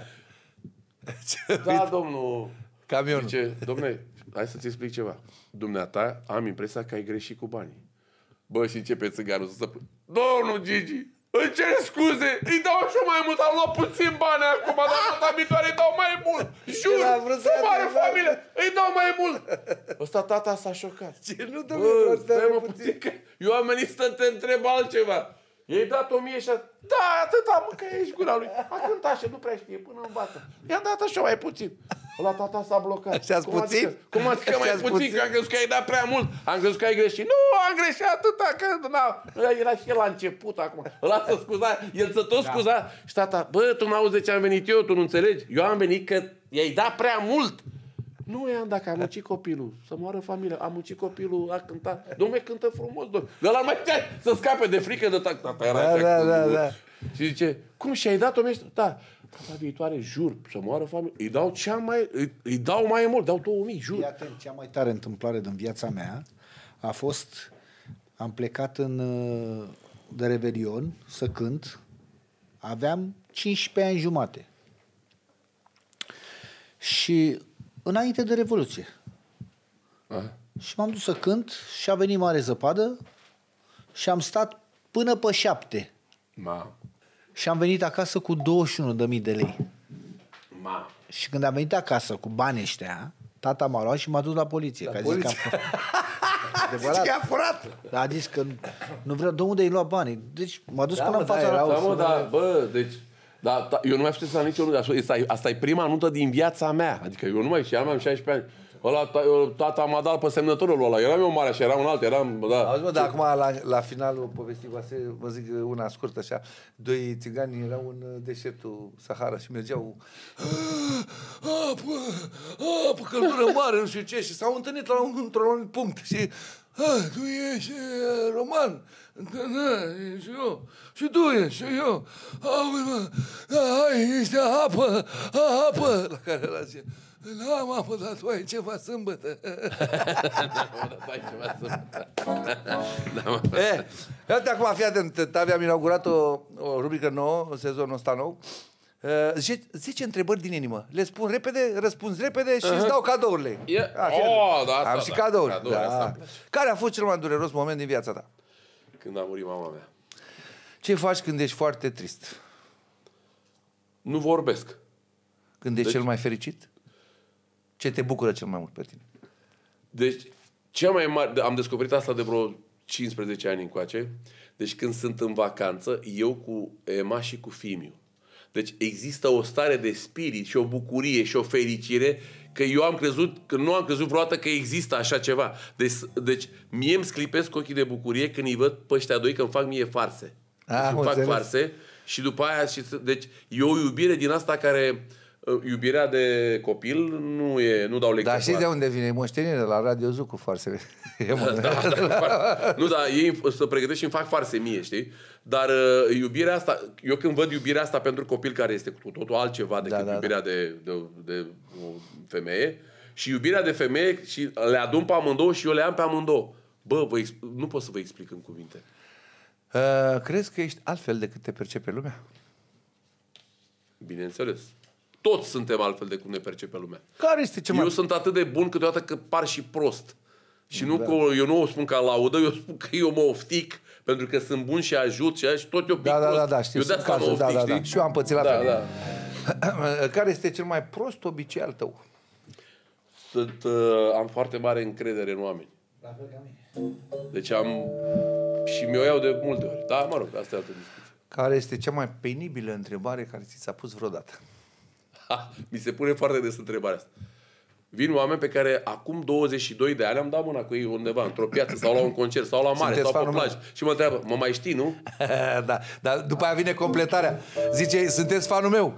Da, domnul... Camionul. Zice, domne, hai să-ți explic ceva. Dumneata, am impresia că ai greșit cu banii. Bă, și începe țiganul să săpă. Domnul Gigi, îmi cer scuze, îi dau și mai mult, am luat puțin bani acum, dar data viitoare îi dau mai mult. Jur, să mare familie, îi dau mai mult. Ăsta tata s-a șocat. Ce nu, domnule, stai mă puțin, că eu am venit să te întreb altceva. I-ai dat 1600. Da, atâta, mă, că ești gura lui. A cântat și nu prea știe până învață. I-am dat așa mai puțin. La tata s-a blocat. Așa-ți puțin? Cum adică mai puțin? Că am crezut că ai dat prea mult. Am crezut că ai greșit. Nu, am greșit atâta, că era și el la început acum. Lasă scuza, el să tot scuza. Și tata, bă, tu n-auzi de ce am venit eu, tu nu înțelegi? Eu am venit că i-ai dat prea mult. Nu i-am dat, că am muncit copilul. Să moară familia. Am muncit copilul, a cântat. Dom'le, cântă frumos, dom'le. Dar l-am mai să scape de frică de tata. Da. Și zice, cum și-ai dat-o? Da. Data viitoare, jur, să moară familia. Îi dau mai mult, dau 2000, jur. Iată, cea mai tare întâmplare din viața mea a fost, am plecat de Revelion să cânt. Aveam 15 ani jumate. Și înainte de Revoluție. Și m-am dus să cânt și a venit mare zăpadă și am stat până pe 7. Și am venit acasă cu 21.000 de lei. Și când am venit acasă cu banii ăștia, tata m-a luat și m-a dus la poliție. La poliție? Zic că a furat. A zis că nu vreau, de unde ai luat banii? Deci m-a dus până în fața la... eu nu mai știu să la niciunul. Asta e prima nuntă din viața mea. Adică eu nu mai știam, am 16 ani. Ăla, tata m-a dat pe semnătorul ăla. Eram eu mare așa, eram un alt, eram... Da. Auzi, mă, dar acum la finalul povestii voastre, vă zic una scurtă așa. Doi țigani erau în deșertul Sahara și mergeau apă, căldură mare, nu știu ce, și s-au întâlnit într-un anumit punct și tu ești roman? Da, și eu. Și tu ești, și eu. Hai, ești apă. La care ăla zice, n-am apă, dar tu ai ceva sâmbătă. Iată acum, fii atent, am inaugurat o rubrică nouă, în sezonul ăsta nou. 10 întrebări din inimă. Le spun repede, răspunzi repede și îți dau cadourile. Am și cadouri. Care a fost cel mai dureros moment din viața ta? Când a murit mama mea. Ce faci când ești foarte trist? Nu vorbesc. Când ești cel mai fericit? Ce te bucură cel mai mult pe tine? Deci, cea mai mare... Am descoperit asta de vreo 15 ani încoace. Deci când sunt în vacanță, eu cu Emma și cu Fimiu. Deci există o stare de spirit și o bucurie și o fericire că eu am crezut, că nu am crezut vreodată că există așa ceva. Deci mie îmi sclipesc ochii de bucurie când îi văd pe ăștia doi că îmi fac mie farse. Îmi fac farse și după aia... Deci e o iubire din asta care... Iubirea de copil nu dau lecție. Dar știi de unde vine? Moștenire la Radio Zuc cu farsele. Nu, dar ei se pregătesc și îmi fac farse mie, știi? Dar iubirea asta, eu când văd iubirea asta pentru copil care este cu totul altceva decât iubirea de o femeie, și iubirea de femeie și le adun pe amândouă și eu le am pe amândouă. Bă, nu pot să vă explic în cuvinte. Crezi că ești altfel decât te percepe lumea? Bineînțeles. Toți suntem altfel de cum ne percepe lumea. Care este ce mai... Eu sunt atât de bun câteodată că par și prost. Și nu că eu nu o spun ca laudă, eu spun că eu mă oftic pentru că sunt bun și ajut și tot eu pic prost. Da, știu. Eu de asta mă oftic, știi? Și eu am pățit la fel. Da. Care este cel mai prost obicei al tău? Am foarte mare încredere în oameni. La fel ca mine. Deci și mi-o iau de multe ori. Da, mă rog, asta e altă discuție. Care este cea mai penibilă întrebare care ți s-a pus vreodată? Mi se pune foarte des întrebarea asta. Vin oameni pe care acum 22 de ani am dat mâna cu ei undeva, într-o piață sau la un concert sau la mare sau pe plajă și mă întreabă, mă mai știi, nu? Da, dar după aia vine completarea. Zice, sunteți fanul meu.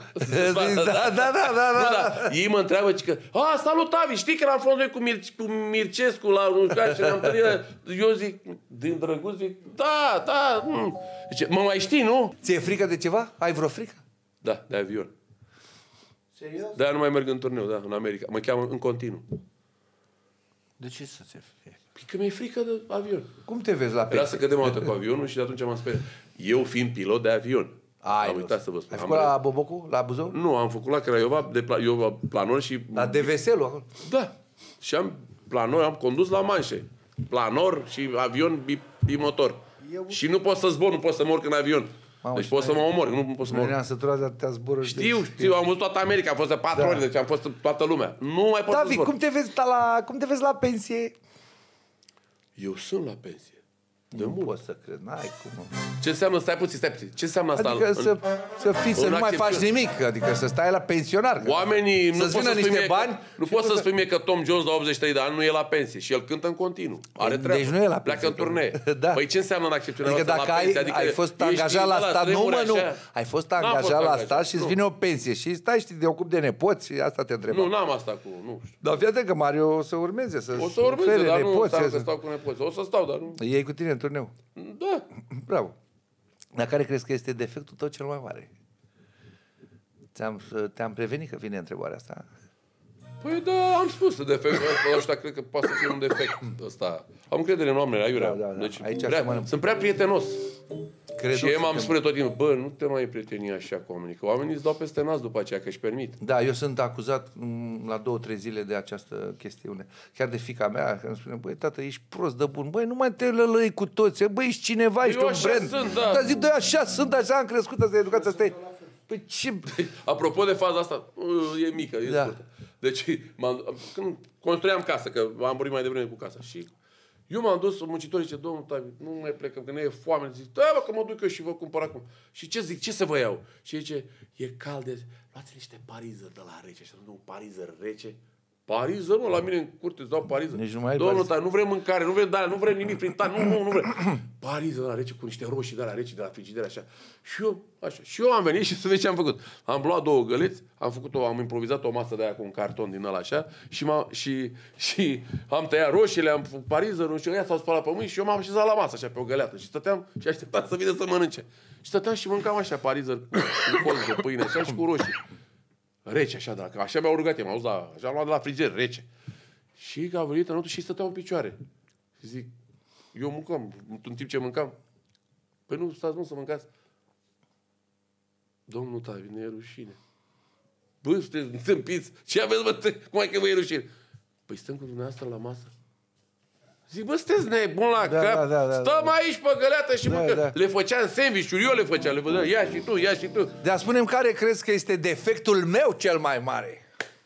Da. Ei mă întreabă că, salut Avi, știi că l-am fost noi cu Mircescu la un și ne-am întâlnit. Eu zic, din drăguț, zic, da. Zice, mă mai știi, nu? Ți-e frică de ceva? Ai vreo frică? Da, de avion. Serios? Da, nu mai merg în turneu, în America. Mă cheamă în continuu. De ce să ți-e frică? Că mi-e frică de avion. Cum te vezi la pensie? Era să cădem o dată cu avionul și de atunci m-am speriat. Eu fiind pilot de avion. Am uitat să vă spun. Ai făcut la Bobocu, la Buzău? Nu, am făcut la Craiova, eu planor și... La DVSL-ul acolo? Da. Și am planor, am condus la Manșe. Planor și avion bimotor. Și nu pot să zbor, nu pot să mor în avion. Deci pot să mă omor, nu pot să mă omor. Ne-am săturat de atâtea zboruri. Știu, am văzut toată America, am fost de 4 ori, deci am fost toată lumea. Nu mai pot să zbor. Cum te vezi la pensie? Eu sunt la pensie. Nu pot să cred, n-ai cum. Ce înseamnă, stai puțin. Ce înseamnă asta? Adică să nu mai faci nimic, adică să stai la pensionar. Oamenii nu pot să niște bani. Nu poți să spui mie că Tom Jones la 83 de ani nu e la pensie și el cântă în continuu. Are treabă. Deci nu e la pensie. Pleacă în turnee. Da. Păi ce înseamnă în accepțiunea adică asta la pensie? Adică ai fost angajat la stat, nu. Ai fost angajat la stat și îți vine o pensie și stai și te ocupi de nepoți și asta te întreba. Nu, n-am asta cu, nu știu. Dar fii atent că Mario o să urmeze, o să urmeze, dar nu înseamnă că stau cu nepoți. O să stau, dar nu. Iei cu tine în turneu. Da. Bravo. Dar care crezi că este defectul tău cel mai mare? Te-am prevenit că vine întrebarea asta. Păi da, am spus defectul ăsta, cred că poate să fie un defect ăsta. Am încredere în oameni, aiurea. Da. Deci, aici sunt prea prietenos. Și Emma îmi spune tot timpul, bă, nu te mai prieteni așa cu oamenii, că oamenii îți dau peste nas după aceea, că își permit. Da, eu sunt acuzat la 2-3 zile de această chestiune. Chiar de fiica mea, care îmi spune, băi, tată, ești prost de bun, băi, nu mai te lălăi cu toți, băi, ești cineva, ești un brand. Sunt, da. Dar zic, așa sunt, așa am crescut, asta e educația, asta e. Păi ce... Apropo de faza asta, e mică, e scurtă. Deci, când construiam casă, că am vorbit mai devreme cu casa, și eu m-am dus, muncitorii zice, domnul Tavi, nu mai plecăm, că ne e foame. Zic, da, bă, că mă duc eu și vă cumpăr acum. Și ce zic, ce să vă iau? Și zice, e cald, luați niște parizări de la rece. Și nu, parizări rece? Pariză, nu, la mine în curte îți dau pariză. Nici nu mai ai Domnul, pariză. dar nu vrem mâncare, nu vrem, nu vrem nimic prin nu vrem. Pariză de la rece cu niște roșii de la rece, de la frigider, așa. Și eu am venit și să vezi ce am făcut. Am luat 2 găleți, am improvizat o masă de aia cu un carton din ăla așa și am tăiat roșiile, am făcut pariză, nu știu, ea s-au spălat pe mâini și eu m-am așezat la masă așa pe o găleată și stăteam și așteptam să vină să mănânce. Și stăteam și mâncam așa pariză cu colț de pâine așa și cu roșii. Rece, așa, dacă așa mi-au rugat, m-au auzit, așa am luat de la frigider, rece. Și că a venit înăuntru și stăteau în picioare. Și zic, eu mâncam, în timp ce mâncam. Păi nu stați, nu să mâncați. Domnul Tavi, ne e rușine. Bă, sunteți întâmpiți. Ce aveți, bă, cum ai că vă e rușine? Păi stăm cu dumneavoastră la masă. Zic, bă, sunteți nebun la cap. Stăm aici pe găleată și mâncă. Da. Le făceam sandwich-uri, eu le făceam. Ia și tu. Dar spune-mi care crezi că este defectul meu cel mai mare?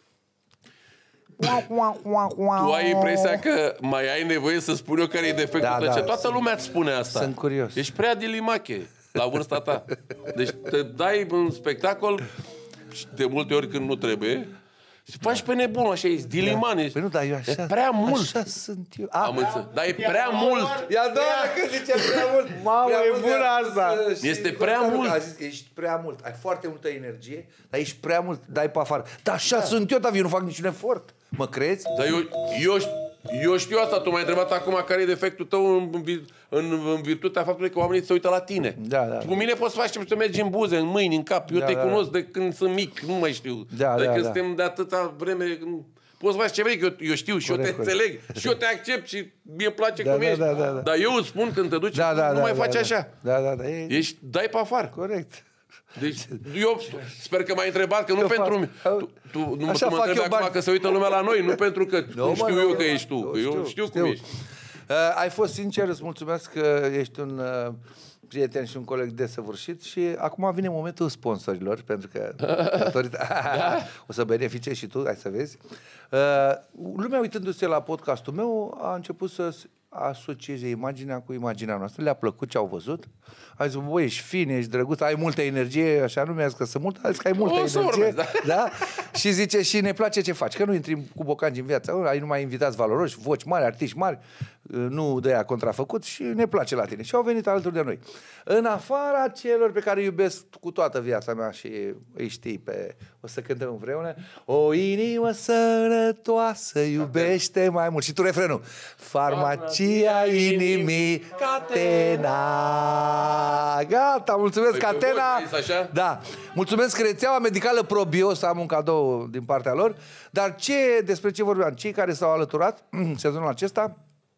Tu ai impresia că mai ai nevoie să spun eu care e defectul tău? Toată lumea îți spune asta. Sunt curios. Ești prea dilimache la vârsta ta. Deci te dai în spectacol de multe ori când nu trebuie și faci pe nebun, așa, ești diliman. Păi nu, dar eu așa, e prea mult. Așa sunt eu. Am înțeles. Dar e prea mult. Ia doar că zice prea mult. Mamă, e bună asta. Este prea mult. A zis că ești prea mult. Ai foarte multă energie, dar ești prea mult, dai pe afară. Dar așa sunt eu, Tavi, eu nu fac niciun efort. Mă crezi? Dar eu știu asta. Tu m-ai întrebat acum care e defectul tău în virtutea faptului că oamenii se uită la tine. Da. Cu mine poți să faci ce mergi în buze, în mâini, în cap. Eu te cunosc de când sunt mic, nu mai știu. De când suntem de atâta vreme. Poți să faci ce vrei, că eu știu și eu te înțeleg. Și eu te accept și mie place cum ești. Dar eu îți spun când te duci, nu mai faci așa. Ești, dai pe afară. Corect. Deci, eu sper că m-ai întrebat, că nu pentru mine. Tu nu mă întrebi acum că se uită lumea la noi, nu pentru că știu eu că ești tu. Eu știu cum ești. Ai fost sincer, îți mulțumesc că ești un prieten și un coleg desăvârșit și acum vine momentul sponsorilor, pentru că o să beneficiezi și tu, hai să vezi. Lumea, uitându-se la podcastul meu, a început să asocieze imaginea cu imaginea noastră. Le-a plăcut ce au văzut. A zis, băi, ești fin, ești drăguț, ai multă energie, așa nu mi-a zis că sunt mult, a zis că ai multă energie. Da? Și zice, și ne place ce faci, că nu intri cu bocanci în viața, ai numai invitați valoroși, voci mari, artiști mari, nu de aia contrafăcut și ne place la tine. Și au venit alături de noi. În afara celor pe care îi iubesc cu toată viața mea și îi știi pe... O să cântăm împreună. O inimă sănătoasă iubește mai mult. Și tu refrenul. Farmacia inimii Catena. Gata, mulțumesc, Catena. Da. Mulțumesc rețeaua medicală ProBio, să am un cadou din partea lor. Dar despre ce vorbeam? Cei care s-au alăturat sezonul acesta,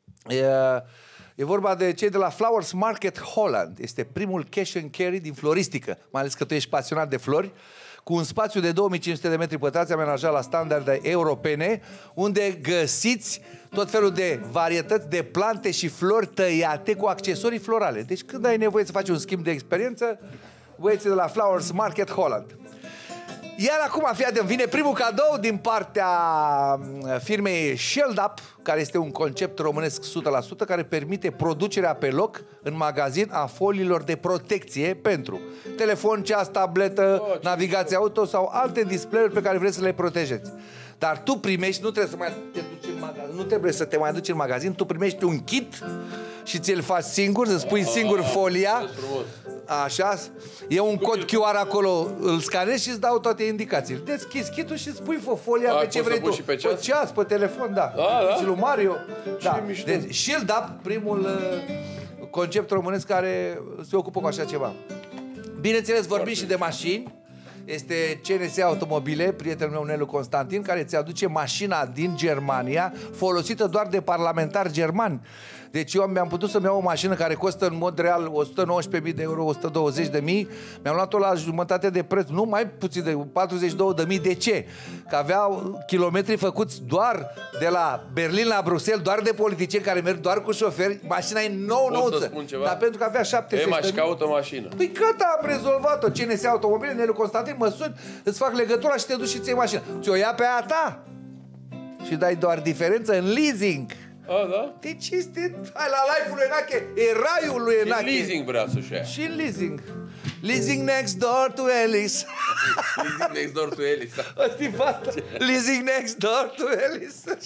e vorba de cei de la Flowers Market Holland. Este primul cash and carry din floristică, mai ales că tu ești pasionat de flori, cu un spațiu de 2500 de metri pătrați amenajat la standarde europene, unde găsiți tot felul de varietăți de plante și flori tăiate cu accesorii florale. Deci când ai nevoie să faci un schimb de experiență, băieții de la Flowers Market Holland. Iar acum, fii atent, vine primul cadou din partea firmei Shield Up, care este un concept românesc 100%, care permite producerea pe loc în magazin a foliilor de protecție pentru telefon, ceas, tabletă, navigație auto sau alte display-uri pe care vrei să le protejezi. Dar tu primești, nu trebuie să mai te duci în magazin, nu trebuie să te mai duci în magazin, tu primești un kit și ți-l faci singur, îți pui singur folia. Așa, e un cod QR acolo, îl scanezi și îți dau toate indicațiile. Deschizi kitul și îți pui folia pe ce vrei tu. Pe ceas, pe telefon, da. Și lui Mario. Da. Deci, Shield Up, primul concept românesc care se ocupă cu așa ceva. Bineînțeles, vorbim și de mașini. Este CNS Automobile, prietenul meu Nelu Constantin, care ți aduce mașina din Germania, folosită doar de parlamentari germani. Deci eu mi-am putut să-mi iau o mașină care costă în mod real 119.000 de euro, 120.000. Mi-am luat-o la jumătate de preț, nu mai puțin de 42.000. De ce? Că avea kilometri făcuți doar de la Berlin la Bruxelles, doar de politicieni care merg doar cu șoferi. Mașina e nouă-nouță. Dar pentru că avea 70.000. Și caută mașină. Păi gata, am rezolvat-o. CNS Automobile, Nelu Constantin, măsuri, îți fac legătura și te duci și ți iei mașina. Ți-o ia pe a ta și dai doar diferență în leasing. da? Deci este... Hai la live-ul lui Enache. E raiul lui Enache. Și leasing vrea să-și ia. Și leasing. Leasing next door to Alice. Leasing next door to Alice. Știi asta? Leasing next door to Alice.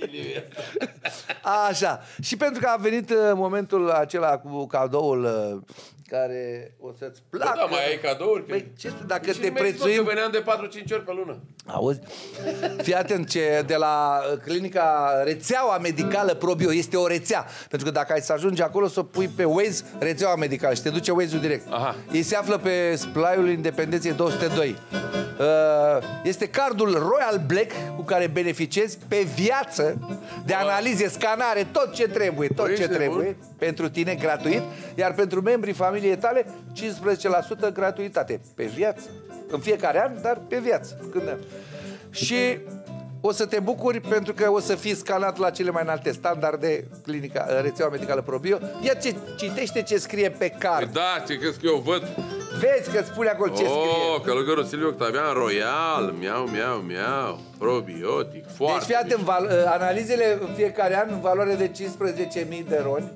Așa. Și pentru că a venit momentul acela cu cadoul care o să-ți placă. Da, mai ai cadouri? Păi, ce, dacă te prețuim... Că veneam de 4-5 ori pe lună. Auzi? Fii atent ce de la clinica rețeaua medicală ProBio este o rețea. Pentru că dacă ai să ajungi acolo să o pui pe Waze, rețeaua medicală și te duce Waze-ul direct. Aha. Ei se află pe Splaiul Independenței 202. Este cardul Royal Black cu care beneficiezi pe viață de analize, scanare, tot ce trebuie, pentru tine gratuit, iar pentru membrii familiei tale 15% gratuitate pe viață. În fiecare an, dar pe viață. Și o să te bucuri pentru că o să fii scanat la cele mai înalte standarde, rețeaua medicală ProBio. Ia citește ce scrie pe card. Da, ce crezi că eu văd? Vezi că spune acolo ce scrie. Călugărul Silviu Octavian Royal, miau, probiotic, foarte. Deci fii atent, analizele în fiecare an în valoare de 15.000 de roni.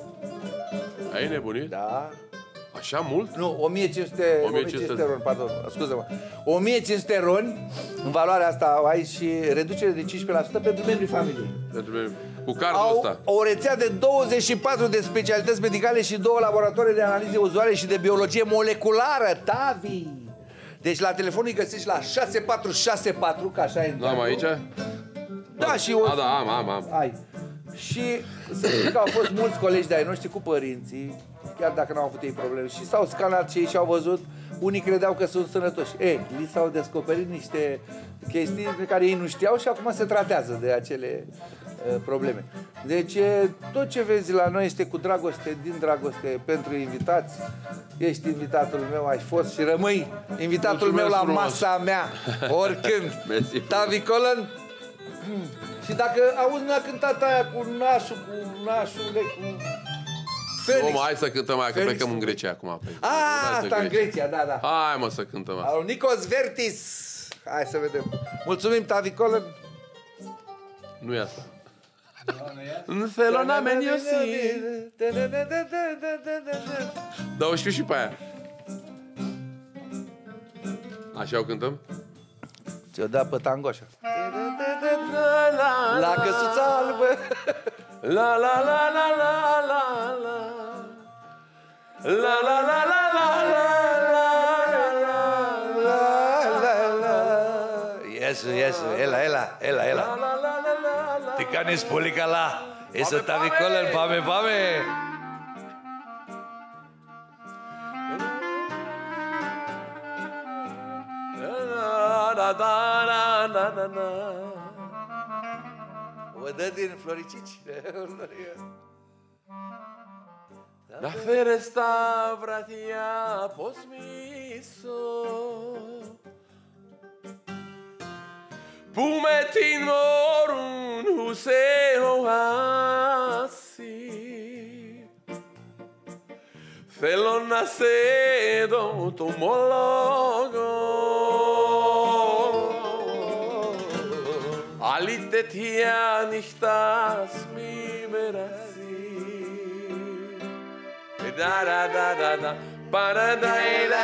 Ai nebunit? Da. Așa mult? Nu, 1500 roni, pardon, scuză-mă. 1500 roni, în valoarea asta ai și reducere de 15% pentru membrii familiei. Cu cardul ăsta. O rețea de 24 de specialități medicale și 2 laboratoare de analize uzuale și de biologie moleculară, Tavi. Deci la telefon îi găsești la 6464, că așa e. N-am aici? Da, și da, am. Ai. Și să știi că au fost mulți colegi de-ai noștri cu părinții, chiar dacă n-au avut ei probleme, și s-au scanat și ei și au văzut, unii credeau că sunt sănătoși. Li s-au descoperit niște chestii pe care ei nu știau și acum se tratează de acele probleme. Deci tot ce vezi la noi este cu dragoste, din dragoste pentru invitați. Ești invitatul meu, ai fost și rămâi invitatul meu la masa mea, oricând. Tavi Colân. Și dacă auzi, nu a cântat aia cu nașule, cu Felix. Hai să cântăm aia, că plecăm în Grecia acum. Asta în Grecia, da. Hai mă să cântăm asta. Al Nikos Vertis. Hai să vedem. Mulțumim, Tavi Colân. Nu e asta. În felul n-am iosit. Da, o știu și pe aia. Așa o cântăm? Ți-o da pe tango așa. La căsuța albă. La la la la la la la. La la la la la la la. Jesu, ela. Ti cani spolica là. Eso Tavi Colân, pame. O dă din Floricici. La feresta vratia posmiso Pumetin morun huseo hasi Θέλω να σε δω το ομολόγο Άλλη τέτοια νυχτάς μη περάσει Da para da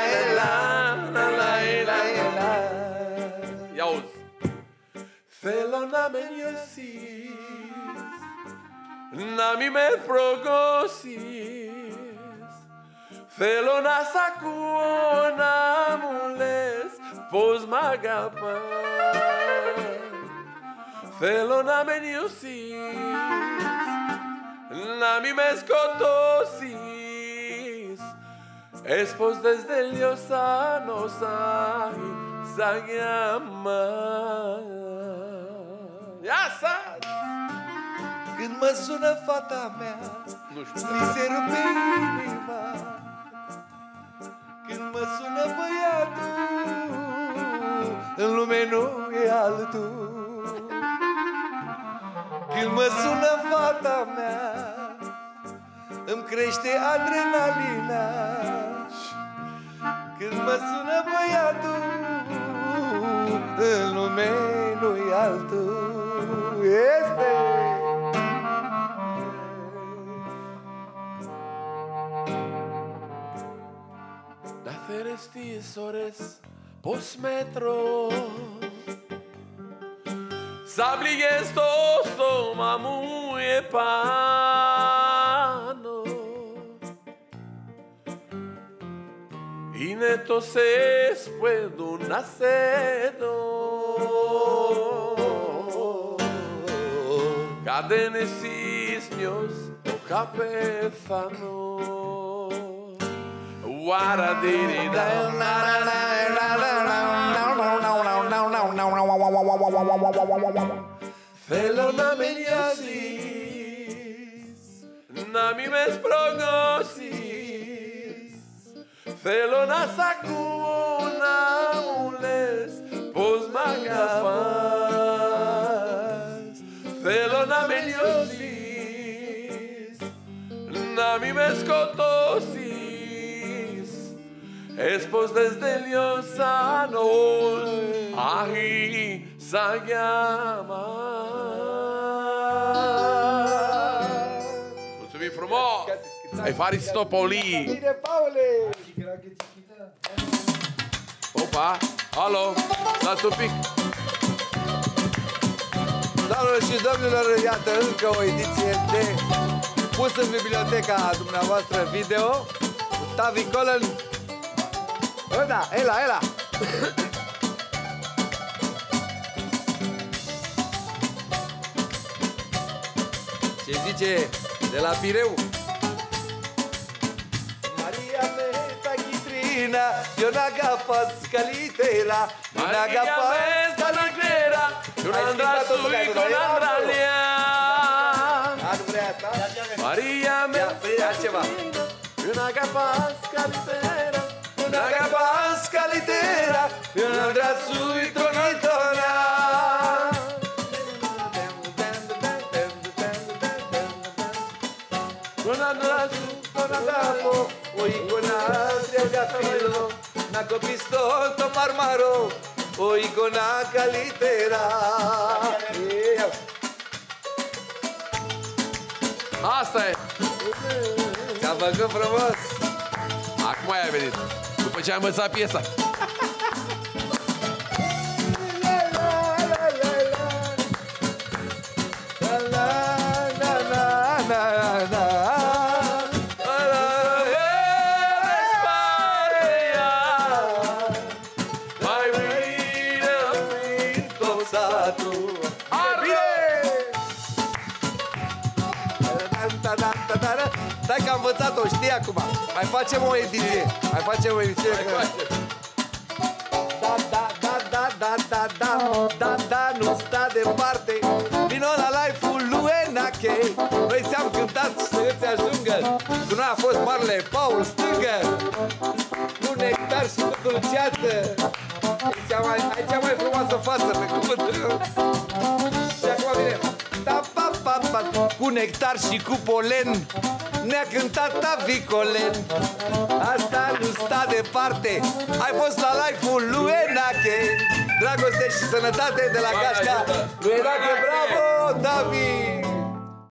la Ia auzi Θέλω να με νιώσεις Να μη με προκώσεις Θέλω να σ' ακούω να μου λες πως μ' αγαπάς Θέλω να με νιώσεις Να μη με σκοτώσεις Es πως desde Liosano sai Saghiama Ia sat! Când mă sună fata mea, mi se rupe inima. Când mă sună băiatul, în lume nu e altul. Când mă sună fata mea, îmi crește adrenalina. Când mă sună băiatul, în lume nu-i altul. Este vestidores postmetro. Sabli gestoso mamuye pano. Y entonces puedo nacer. Cadenes cisnios o capezano. Θέλω να με νοιάζεις, να μη με σπρώγγωσεις. Θέλω να σ' ακούω να μου λες πως μ' αγαπάς. Θέλω να με λιώσεις, να μη με σκοτώσεις. Έσπως desde liosanos, ahi sa llama. Mulțumim frumos! Ai Faristopoli! Bine, Paule! Opa! Alo! Dați un pic! Doamnelor și domnilor, iată încă o ediție de pus în biblioteca dumneavoastră video. Tavi Colân. Da, ela! Ce zice de la Pireu? Maria mea chitrina, eu n-agapas calitera, eu n-agapas calitera, eu n-andra sui con Andralia. Nu vrea asta? Maria mea altceva. eu n-agapas calitera, eu n-agapas calitera, eu n-andra sui con Andralia. Oi con altri agafilo, na copisto to marmaro, oi con a calitera. Asta e! Ți-am făcut frumos! Acum ai venit, după ce am învățat piesa. Stai că am învățat-o, știi acum. Mai facem o ediție. Da, nu sta departe. Vino la live-ul lui Enachei. Noi ți-am cântat să îți ajungă. Cu noi a fost marele Paul Stângă, cu nectar și cu dulceață. Ai cea mai frumoasă față pe cuvânt. Și acum vine cu nectar și cu polen. Ne-a cântat Tavi Colân. Asta nu sta departe. Ai fost la live-ul lui Enache. Dragoste și sănătate de la gașca lui Enache. Bravo, Tavi!